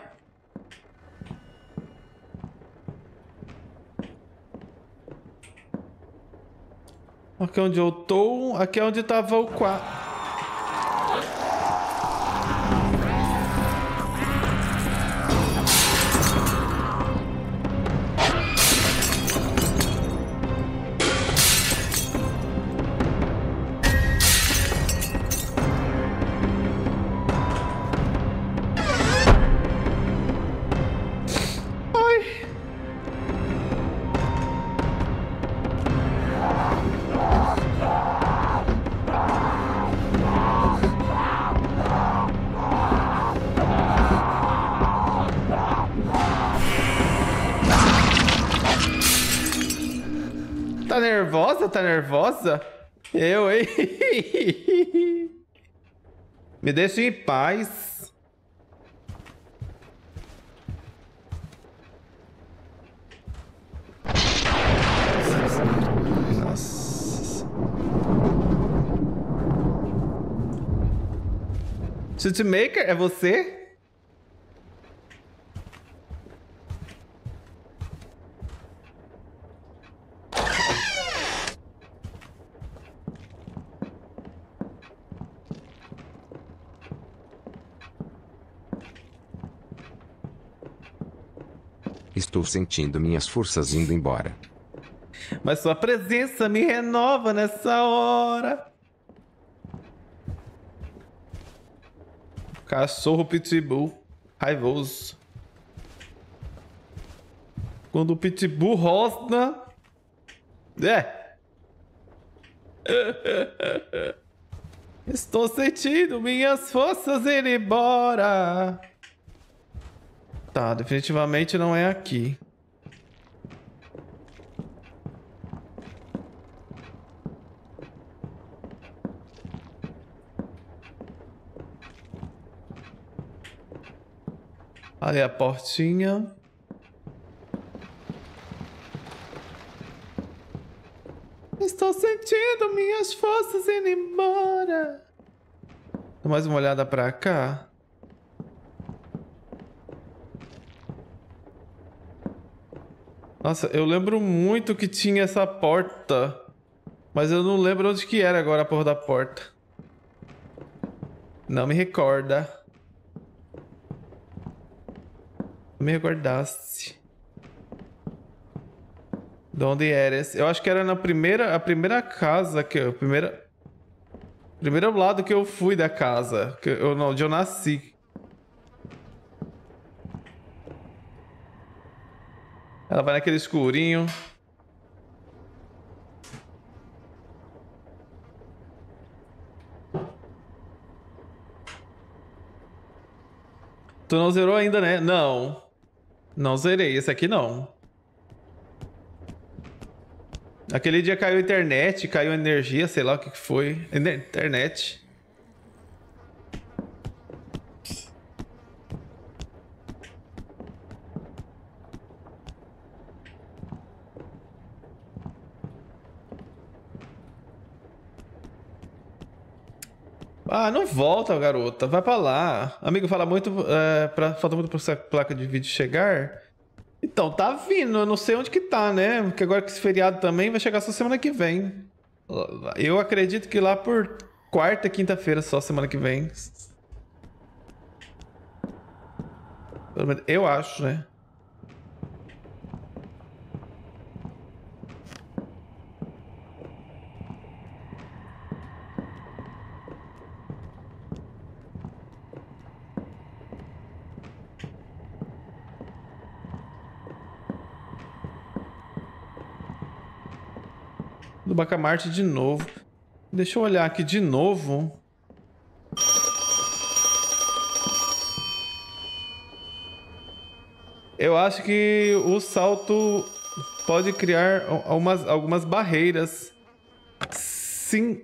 Aqui é onde eu tô. Aqui é onde tava o quarto. Tá nervosa? Tá nervosa? Eu, hein? Me deixa em paz. Nossa. Shootmaker, é você? Estou sentindo minhas forças indo embora. Mas sua presença me renova nessa hora. Cachorro pitbull raivoso. Quando o pitbull rosna. É. Estou sentindo minhas forças indo embora. Tá, definitivamente não é aqui. Ali a portinha. Estou sentindo minhas forças indo embora. Dá mais uma olhada pra cá. Nossa, eu lembro muito que tinha essa porta. Mas eu não lembro onde que era agora a porra da porta. Não me recorda. Não me recordasse. De onde era esse? Eu acho que era na primeira... A primeira casa que eu... Primeiro lado que eu fui da casa. Onde eu nasci. Ela vai naquele escurinho. Tu não zerou ainda, né? Não. Não zerei. Esse aqui não. Aquele dia caiu a internet, caiu a energia, sei lá o que foi. Internet. Ah, não volta, garota. Vai pra lá. Amigo, fala muito. Falta muito pra essa placa de vídeo chegar. Então, tá vindo. Eu não sei onde que tá, né? Porque agora que esse feriado também vai chegar só semana que vem. Eu acredito que lá por quarta e quinta-feira só semana que vem. Pelo menos eu acho, né? Do Bacamarte de novo. Deixa eu olhar aqui de novo. Eu acho que o salto pode criar algumas barreiras. Sim.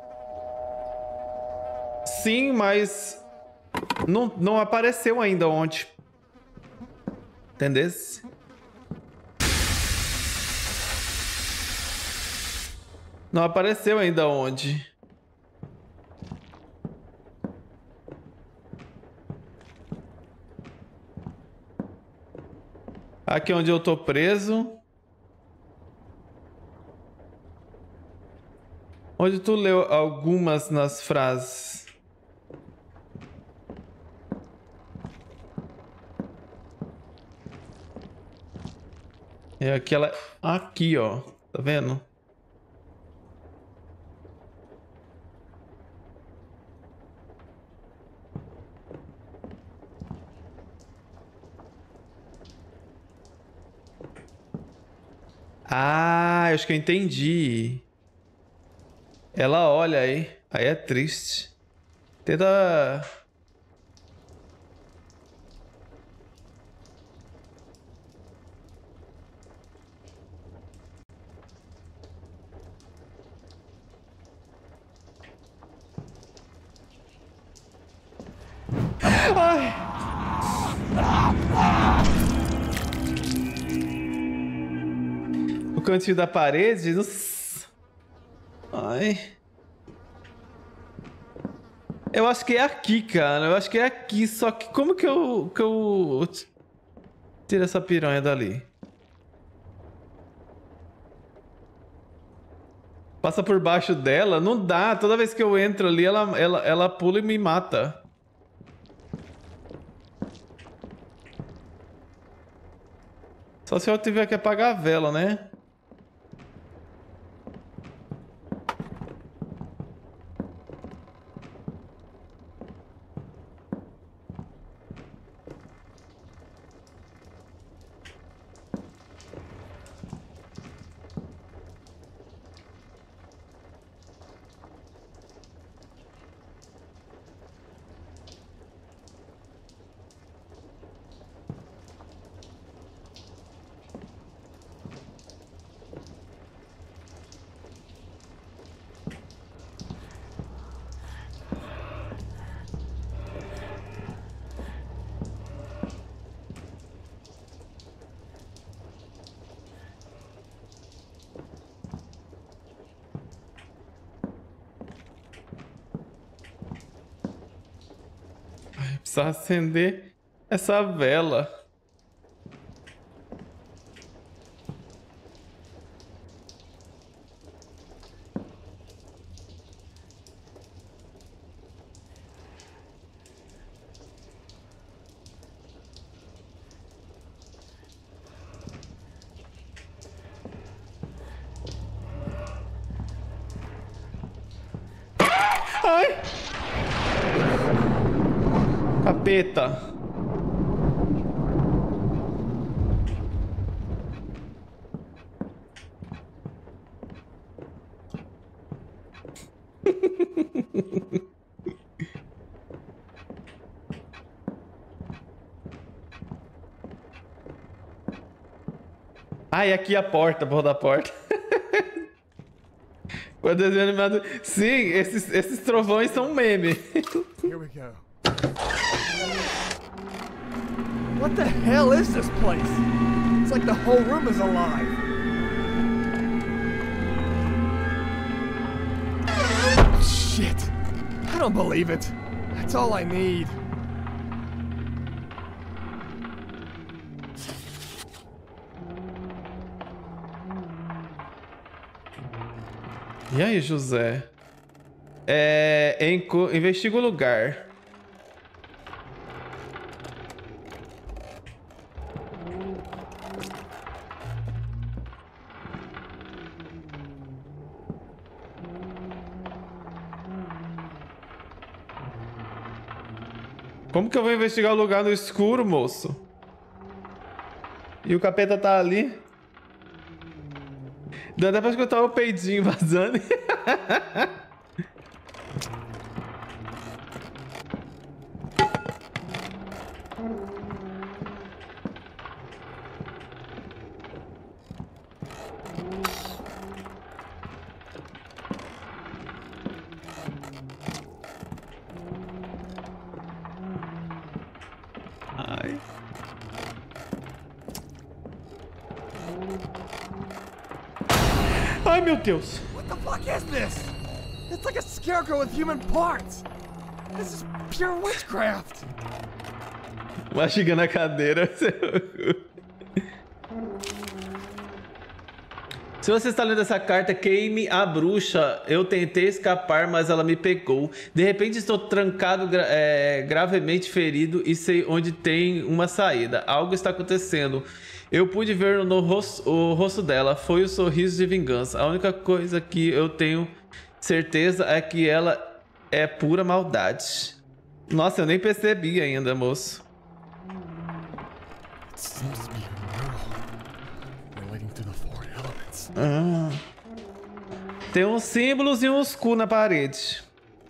Sim, mas não apareceu ainda onde. Entendesse? Não apareceu ainda onde. Aqui é onde eu tô preso. Onde tu leu algumas nas frases. É aquela aqui, ó. Tá vendo? Ah, acho que eu entendi. Ela olha aí. Aí é triste. Tenta... Ai. O cantinho da parede. Ai. Eu acho que é aqui, cara. Eu acho que é aqui. Só que como que eu tiro essa piranha dali? Passa por baixo dela? Não dá. Toda vez que eu entro ali, ela pula e me mata. Só se eu tiver que apagar a vela, né? Precisa acender essa vela. Ai! Capeta. Ai, aqui a porta, porra da porta. O desenho animado. Sim, esses trovões são meme. Here we go. What the hell is this place? It's like the whole room is alive. Shit. I don't believe it. That's all I need. E aí, José? Investiga o lugar. Como que eu vou investigar o lugar no escuro, moço? E o capeta tá ali. Dá até pra escutar o peidinho vazando. Ai. Ai, meu Deus. What the fuck is this? It's like a scarecrow with human parts. This is pure witchcraft. Mastigando a cadeira. Se você está lendo essa carta, queime a bruxa. Eu tentei escapar, mas ela me pegou. De repente estou trancado, gravemente ferido e sei onde tem uma saída. Algo está acontecendo. Eu pude ver o rosto dela. Foi o sorriso de vingança. A única coisa que eu tenho certeza é que ela é pura maldade. Nossa, eu nem percebi ainda, moço. It seems to be a mural relating to the four elements. Tem uns símbolos e uns cu na parede.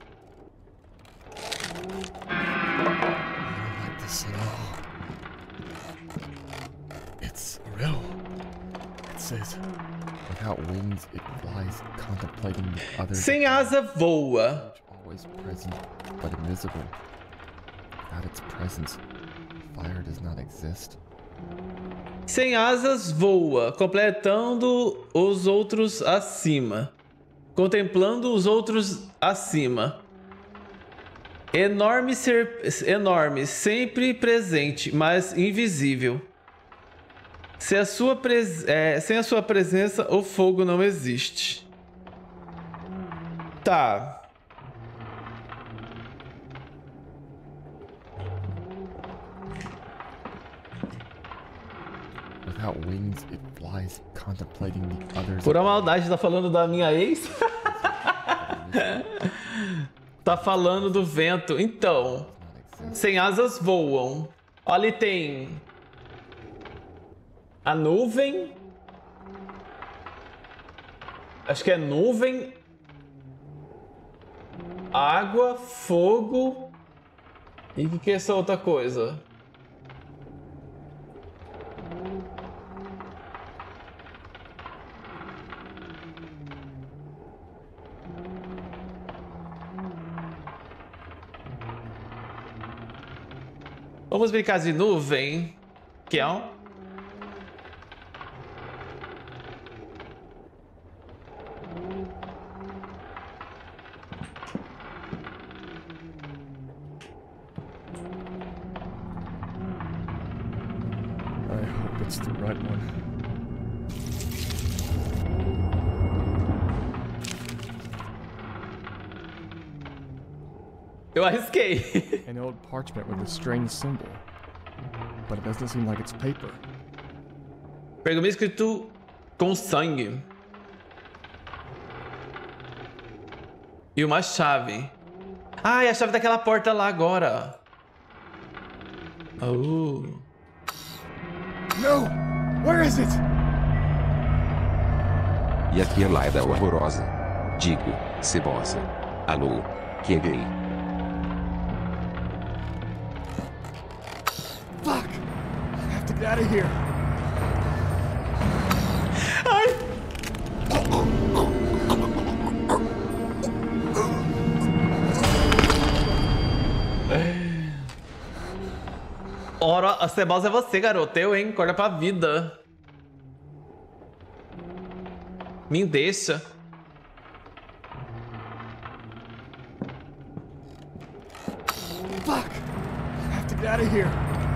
I don't like this at all. It's a riddle. It says, without wings, it flies, contemplating the others. Sem asa voa. Always present, but invisible. Without its presence, fire does not exist. Sem asas voa, completando os outros acima. Contemplando os outros acima. Enorme, sempre presente, mas invisível. Sem a sua presença, o fogo não existe. Tá. Without wings, it flies, contemplating the others. Pura maldade, tá falando da minha ex? Tá falando do vento. Então, sem asas voam. Ali tem a nuvem. Acho que é nuvem, água, fogo. E o que é essa outra coisa? Vamos brincar de nuvem, que é um... I hope it's the right one. Eu arrisquei. An old parchment with a strange symbol. But it doesn't seem like it's paper. Pergaminho escrito com sangue. E uma chave. Ah, é a chave daquela porta lá agora. Oh. No! Where is it? E aqui é Laida horrorosa. Digo, cebosa. Alô, que é gay. Fuck! I have to get out of here. Ora, a cebosa é você, garoto. Eu, hein? Acorda pra vida. Me deixa. Fuck! I have to get out of here.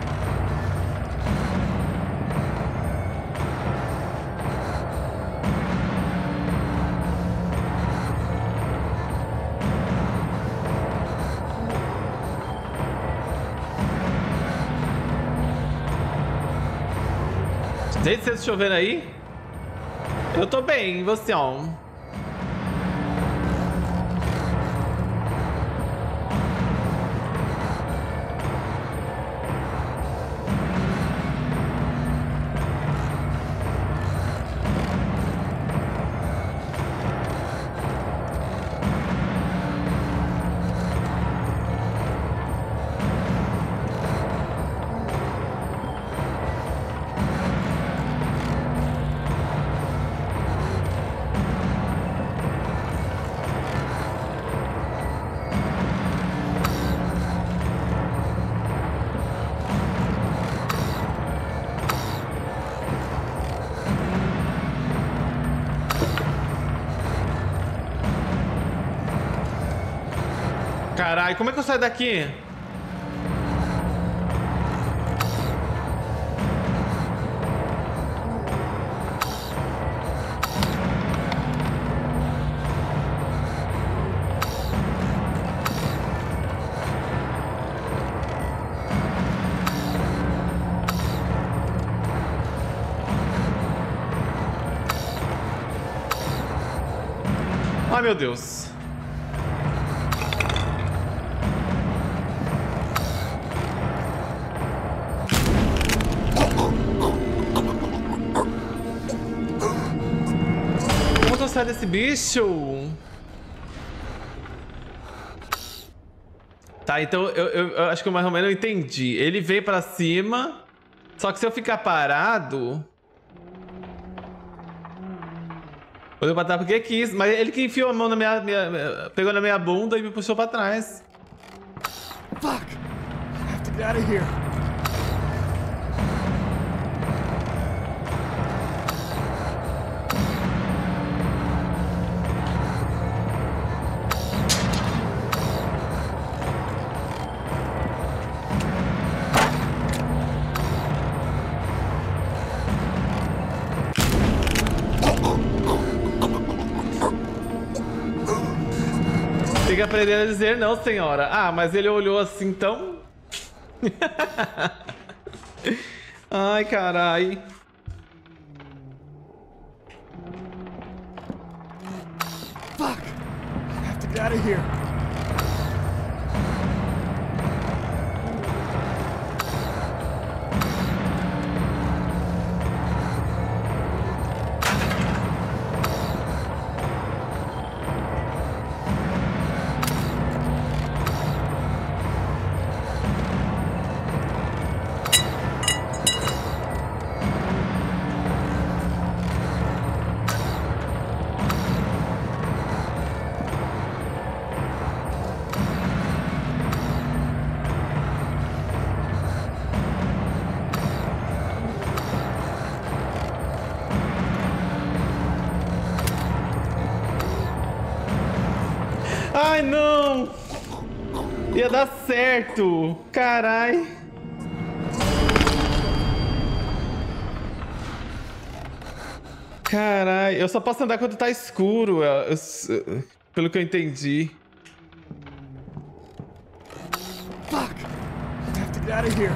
Gente, vocês chovendo aí? Eu tô bem, e você, ó? Caralho, como é que eu saio daqui? Ai, meu Deus. Como eu saio desse bicho? Tá, então eu acho que mais ou menos eu entendi. Ele veio pra cima, só que se eu ficar parado... Olhou pra trás porque quis, mas ele que enfiou a mão na pegou na minha bunda e me puxou pra trás. Fuck! I have to get out of here. Tem que aprender a dizer não, senhora. Ah, mas ele olhou assim, então... Ai, carai. Fuck! I have to get out of here. Ai, não! Ia dar certo! Carai! Carai, eu só posso andar quando tá escuro, pelo que eu entendi. Fuck! I have to get out of here.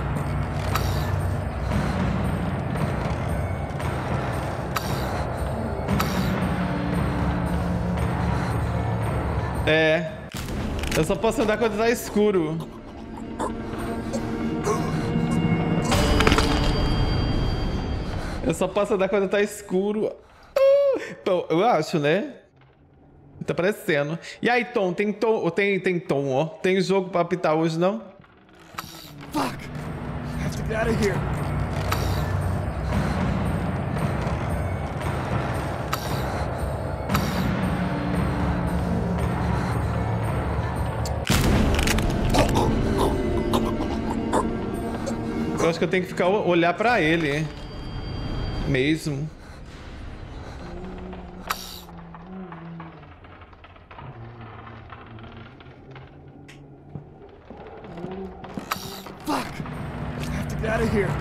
É. Eu só posso andar quando tá escuro. Eu só posso andar quando tá escuro. Então, eu acho, né? Tá parecendo. E aí, Tom? Tem Tom, ó. Tem jogo pra apitar hoje, não? Fuck! I have to get out of here. Eu acho que eu tenho que ficar olhar pra ele. Mesmo. Fuck! I have to get out of here.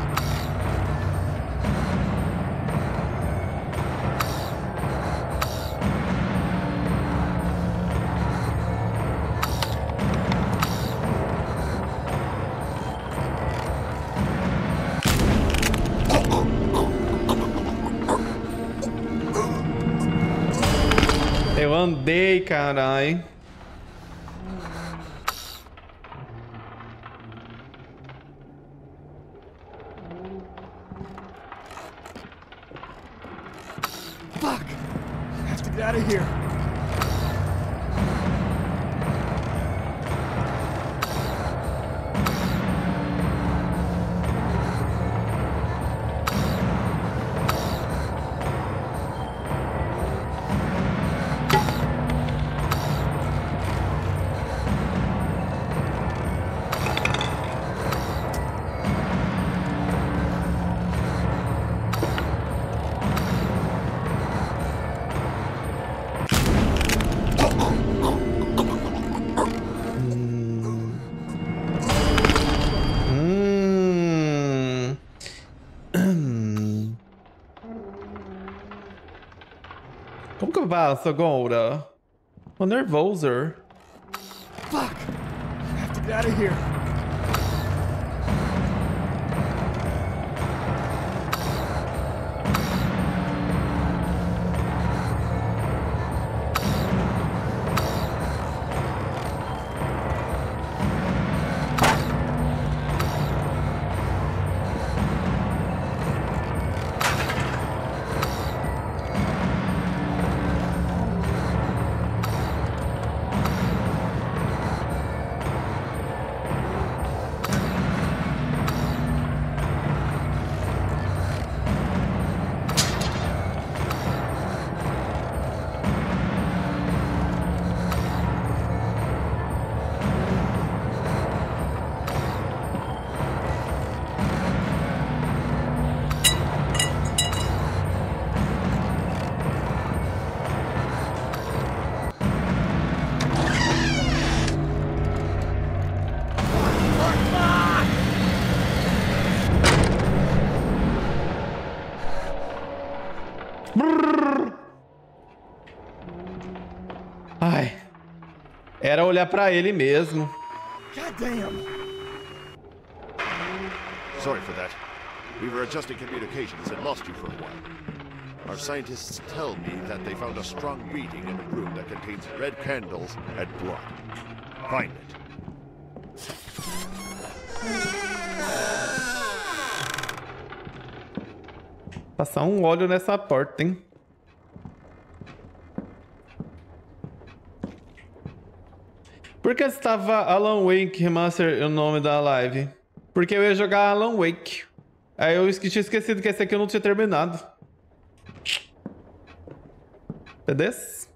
Eu andei, carai. Fuck! I have to get out of here. Como que eu faço agora? Tô nervoso. Fuck! I have to get out of here. Era olhar pra ele mesmo. God damn. Sorry for that. We were adjusting communications and lost you for a while. Our scientists tell me that they found a strong reading in a room that contains red candles and blood. Find it. Passar um óleo nessa porta, hein? Por que estava Alan Wake Remaster o nome da live? Porque eu ia jogar Alan Wake. Aí eu tinha esquecido que esse aqui eu não tinha terminado. Entendeu?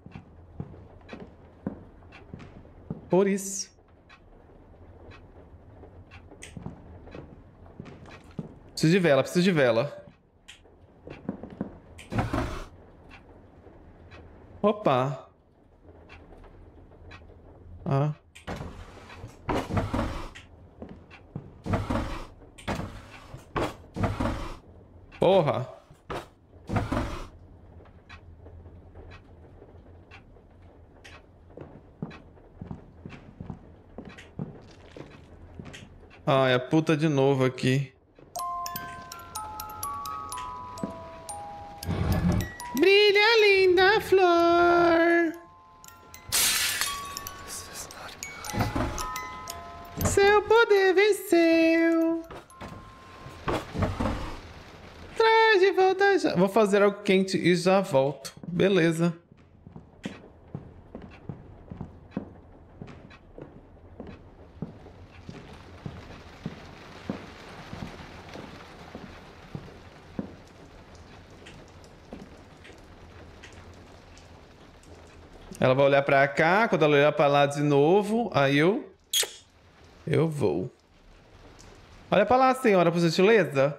Por isso. Preciso de vela, preciso de vela. Opa. Ah. Porra. Ai, a puta de novo aqui. Brilha, linda flor. Seu poder venceu. Traz de volta já. Vou fazer algo quente e já volto. Beleza. Ela vai olhar pra cá. Quando ela olhar pra lá de novo, aí eu vou. Olha pra lá, senhora, por gentileza.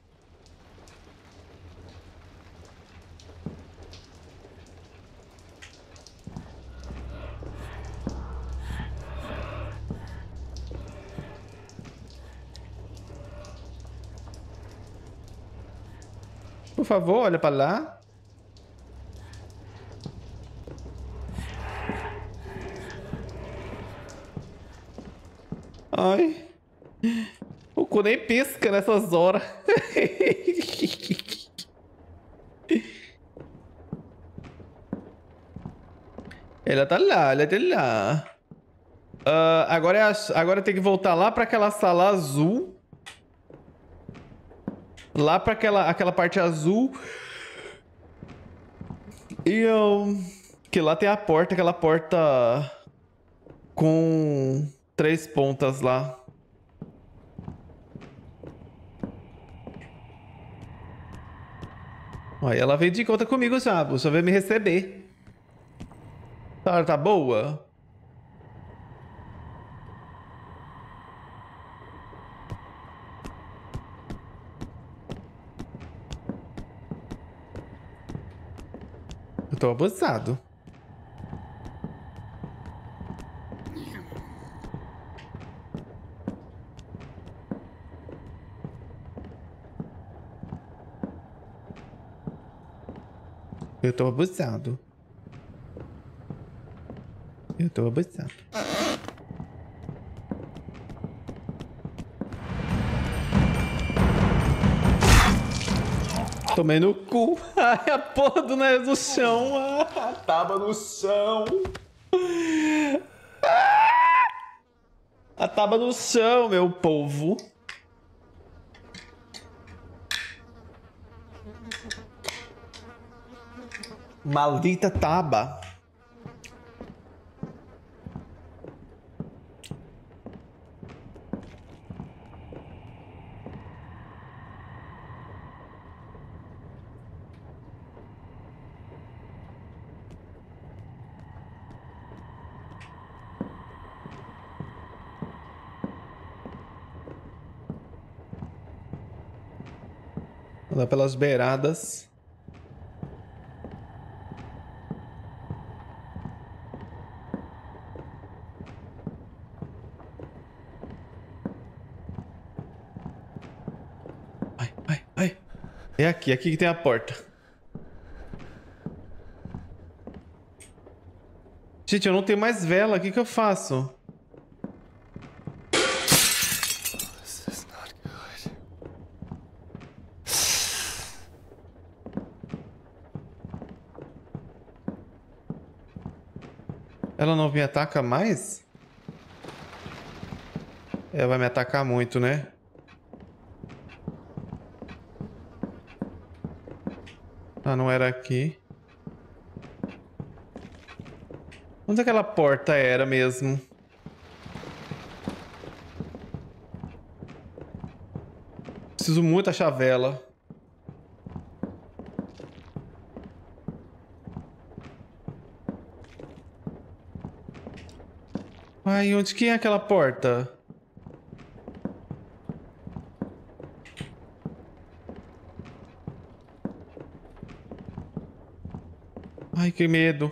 Por favor, olha pra lá. Ai. O cu nem pisca nessas horas. Ela tá lá, ela tá lá. Agora tem que voltar lá pra aquela sala azul. Lá pra aquela parte azul. E que lá tem a porta, aquela porta com 3 pontas lá. Aí ela veio de conta comigo já, só veio me receber. Tá boa? Eu tô abusado. Eu tô abusado. Eu tô abusado. Tomei no cu. Ai, a porra do nariz no chão. A tábua no chão. A tábua no chão, meu povo. Maldita taba. Andar pelas beiradas. Ai. É aqui que tem a porta. Gente, eu não tenho mais vela. O que que eu faço? This is not good. Ela não me ataca mais? Ela vai me atacar muito, né? Ah, não era aqui. Onde aquela porta era mesmo? Preciso muito achar a vela. Ai, onde que é aquela porta? Ai, que medo.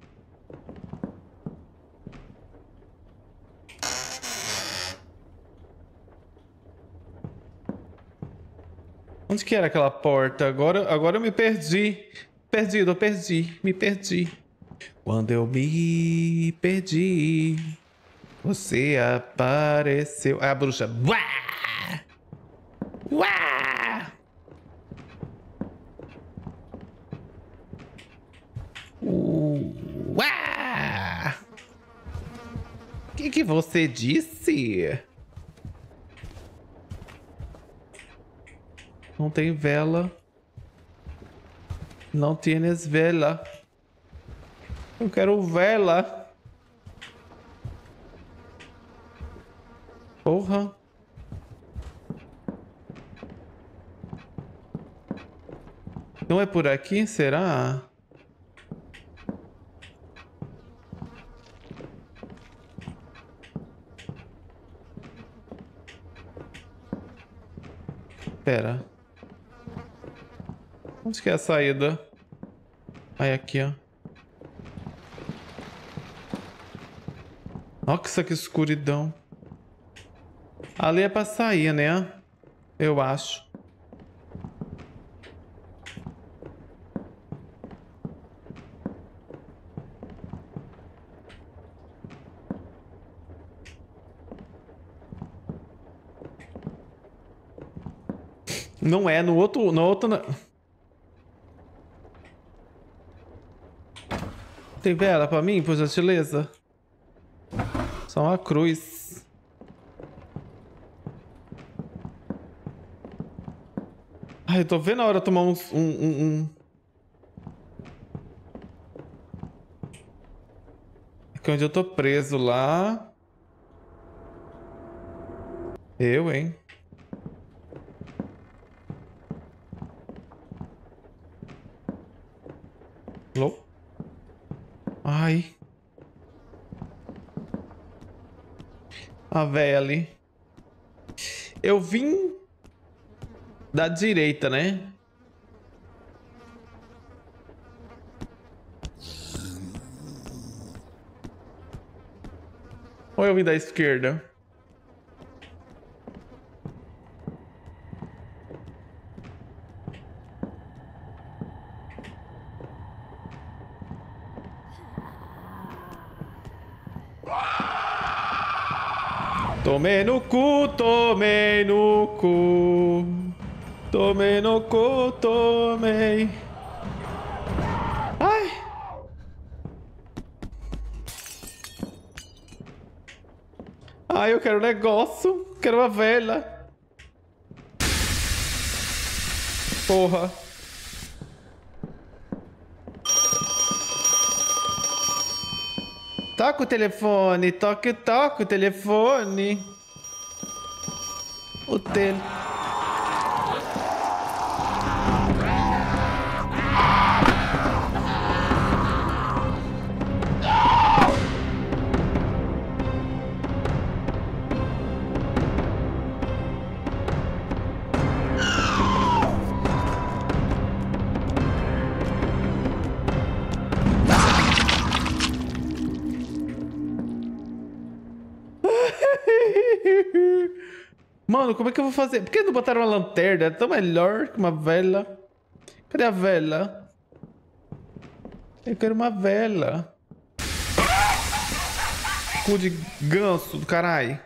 Onde que era aquela porta? Agora eu me perdi. Me perdi. Quando eu me perdi, você apareceu. Ah, a bruxa. Uá! Uá! Uá! O que você disse? Não tem vela. Não tienes vela. Eu quero vela. Porra. Não é por aqui, será? Pera. Onde que é a saída? Aí, aqui, ó. Nossa, que escuridão. Ali é pra sair, né? Eu acho. Não é, no outro... Tem vela pra mim, por gentileza? Só uma cruz. Ai, eu tô vendo a hora de tomar Aqui onde eu tô preso lá. Eu, hein? Alô? Ai. A véia ali. Eu vim da direita, né? Ou eu vim da esquerda? Tomei no cu, tomei no cu. Tomei no cu, tomei. Ai. Ai, eu quero um negócio. Quero uma vela. Porra. Toca o telefone, toca o telefone. O tele... Mano, como é que eu vou fazer? Por que não botaram uma lanterna? É tão melhor que uma vela. Cadê a vela? Eu quero uma vela. cu de ganso do caralho.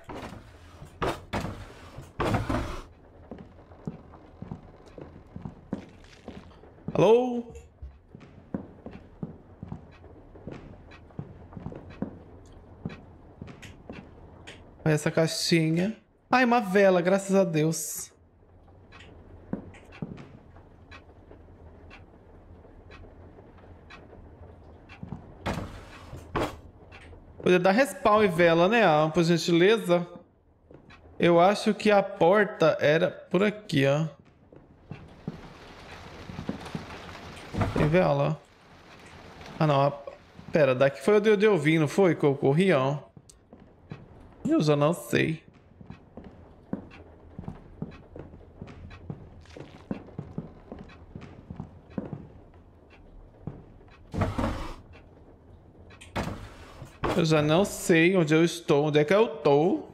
Alô? Olha essa caixinha. Ai, uma vela, graças a Deus. Podia dar respawn e vela, né? Por gentileza. Eu acho que a porta era por aqui, ó. Tem vela? Ah, não. Pera, daqui foi onde eu vi, não foi? Que eu corri, ó. Eu já não sei. Eu já não sei onde eu estou. Onde é que eu tô?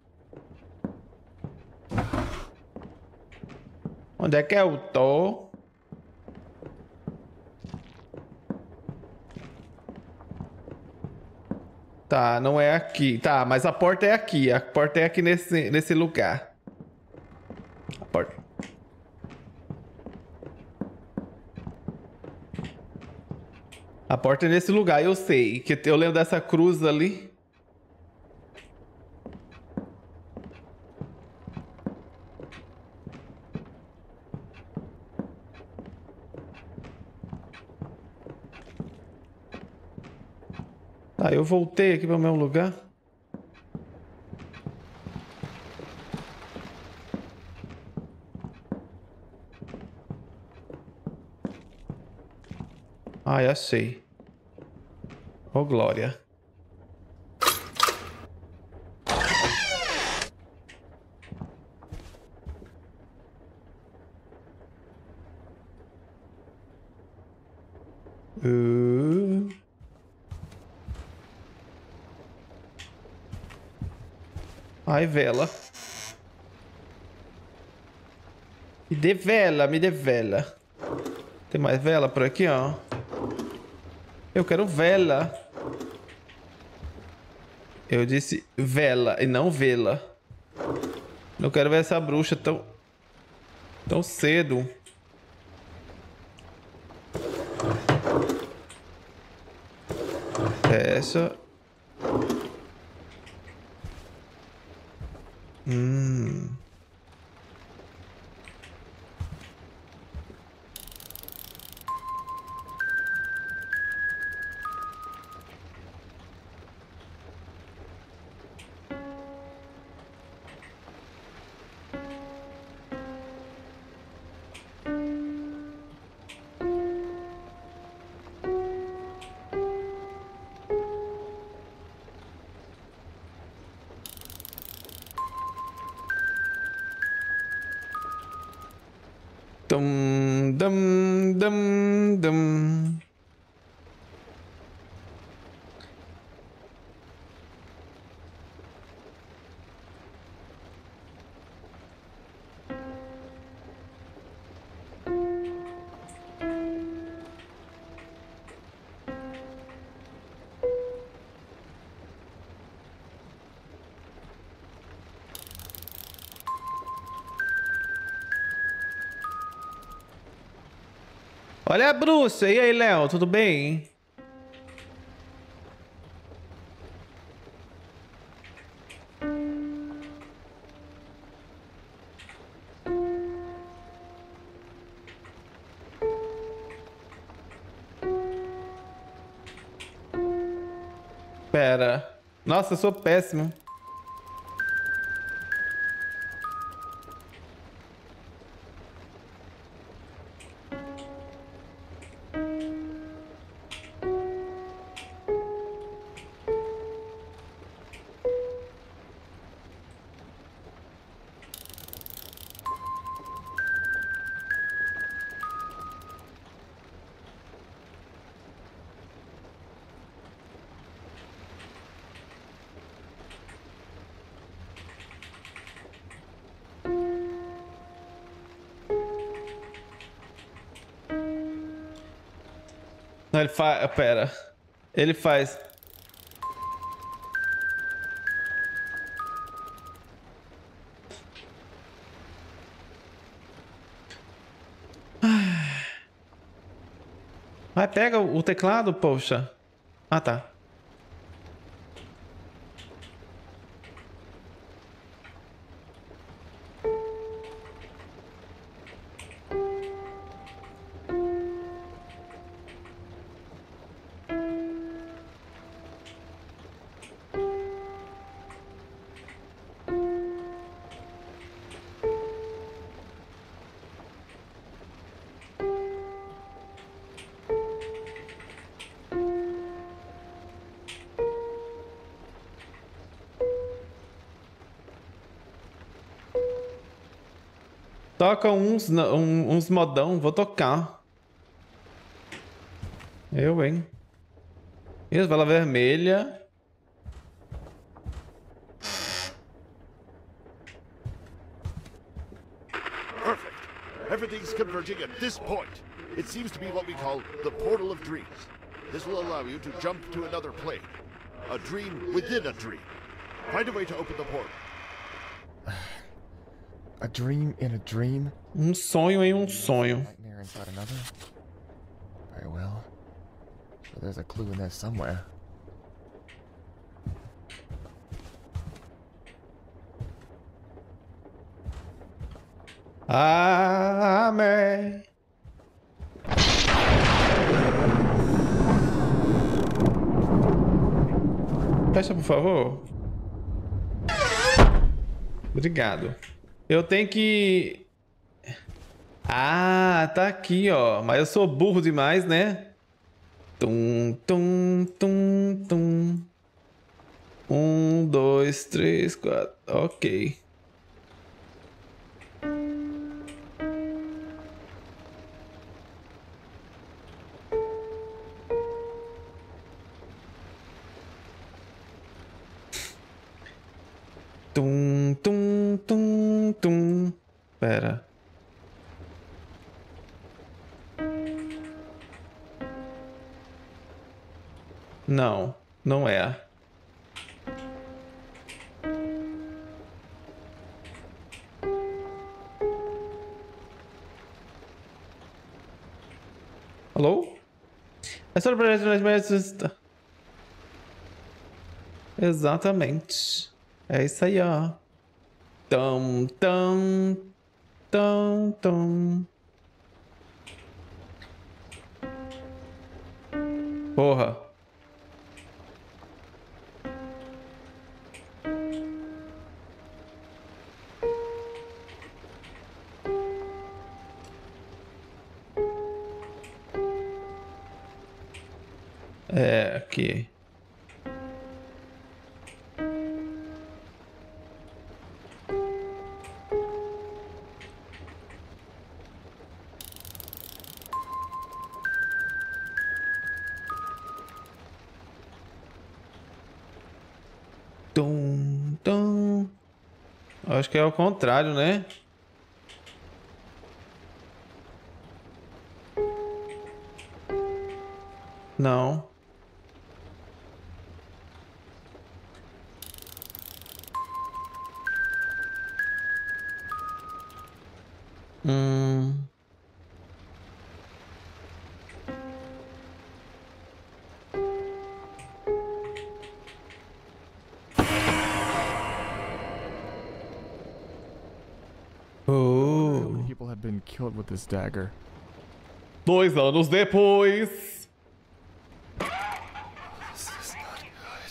Onde é que eu tô? Tá, não é aqui. Tá, mas a porta é aqui. A porta é aqui nesse lugar. A porta. A porta é nesse lugar, eu sei. Que eu lembro dessa cruz ali. Tá, eu voltei aqui para o meu lugar. Ai, achei. Oh, glória. Ai, vela. Me dê vela, me dê vela. Tem mais vela por aqui, ó. Eu quero vela. Eu disse vela e não vela. Não quero ver essa bruxa tão cedo. Fecha. Dum, dum, dum, dum. Olha a bruxa. E aí, Léo, tudo bem? Pera. Nossa, eu sou péssimo. Não, ele faz... Pera. Ele faz... Vai, pega o teclado, poxa. Ah, tá. Toca uns modão, vou tocar. Eu, hein? Isso, vela vermelha. Perfect. Everything's converging at this point. It seems to be what we call the Portal of Dreams. This will allow you to jump to another plane. A dream within a dream. Find a way to open the portal. A dream in a dream? Sonho em sonho. Nightmare inside another? Very well. So there's a clue in there somewhere. Amém. Fecha, por favor. Obrigado. Eu tenho que... Ah, tá aqui, ó. Mas eu sou burro demais, né? Tum, tum, tum, tum. 1, 2, 3, 4. Ok. Tum, tum, tum, tum. Pera. Não, não é. Alô? É só para exatamente. É isso aí, ó. Tão, tão, tão, tão. Porra. É, aqui. Tum, tum. Acho que é o contrário, né? Não. Hum. How many people have been killed with this dagger? 2 anos depois. This is not good.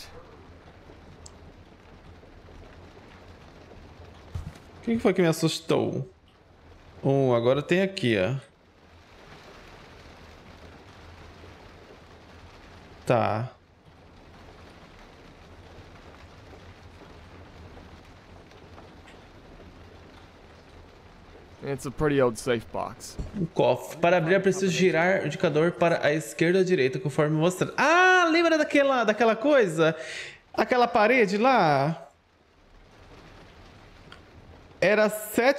Quem foi que me assustou? Agora tem aqui, ó. Tá. It's a pretty old safe box. Cofre. Para abrir é preciso girar o indicador para a esquerda ou a direita, conforme mostrado. Ah, lembra daquela coisa? Aquela parede lá? Era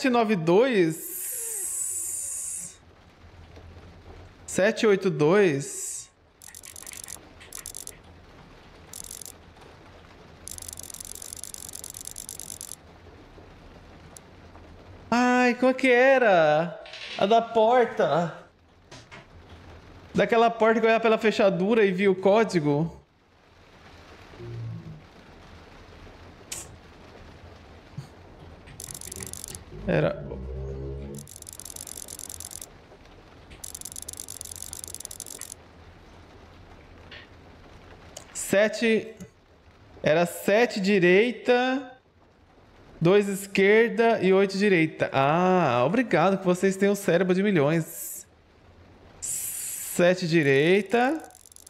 792? 782? Ai, como é que era? A da porta. Daquela porta que eu olhava pela fechadura e vi o código. Era... Sete... Era 7 direita, 2 esquerda e 8 direita. Ah, obrigado que vocês têm um cérebro de milhões. 7 direita.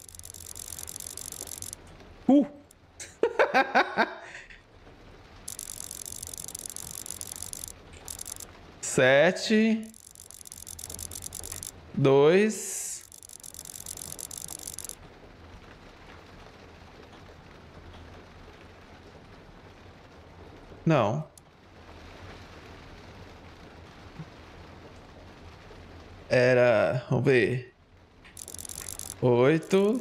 7, 2. Não. Era, vamos ver. 8,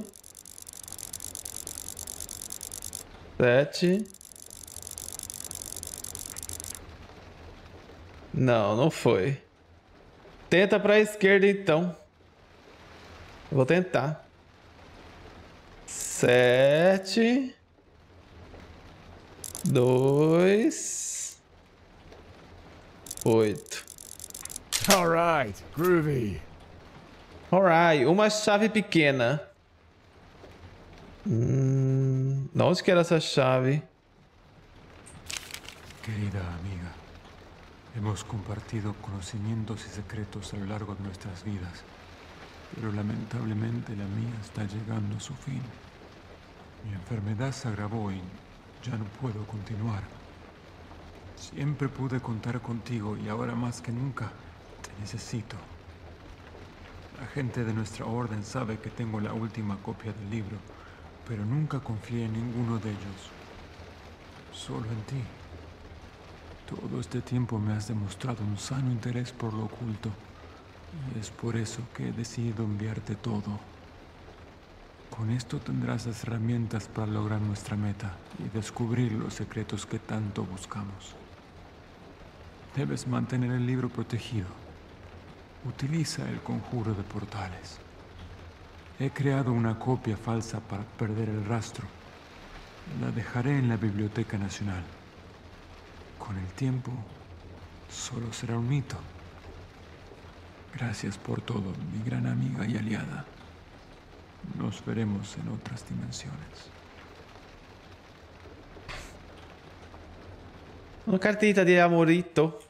7. Não, não foi. Tenta pra esquerda então. Eu vou tentar. 7, 2, 8. Alright, groovy. Alright, uma chave pequena. Onde que era essa chave? Querida amiga, hemos compartido conocimientos y secretos a lo largo de nuestras vidas, pero lamentablemente la mía está llegando a su fin. Mi enfermedad se agravó y ya no puedo continuar. Siempre pude contar contigo y ahora más que nunca te necesito. La gente de nuestra orden sabe que tengo la última copia del libro, pero nunca confié en ninguno de ellos. Solo en ti. Todo este tiempo me has demostrado un sano interés por lo oculto, y es por eso que he decidido enviarte todo. Con esto tendrás las herramientas para lograr nuestra meta y descubrir los secretos que tanto buscamos. Debes mantener el libro protegido. Utiliza el conjuro de portales. He creado una copia falsa para perder el rastro. La dejaré en la Biblioteca Nacional. Con el tiempo, solo será un mito. Gracias por todo, mi gran amiga y aliada. Nos veremos en otras dimensiones. Una cartita de amorito.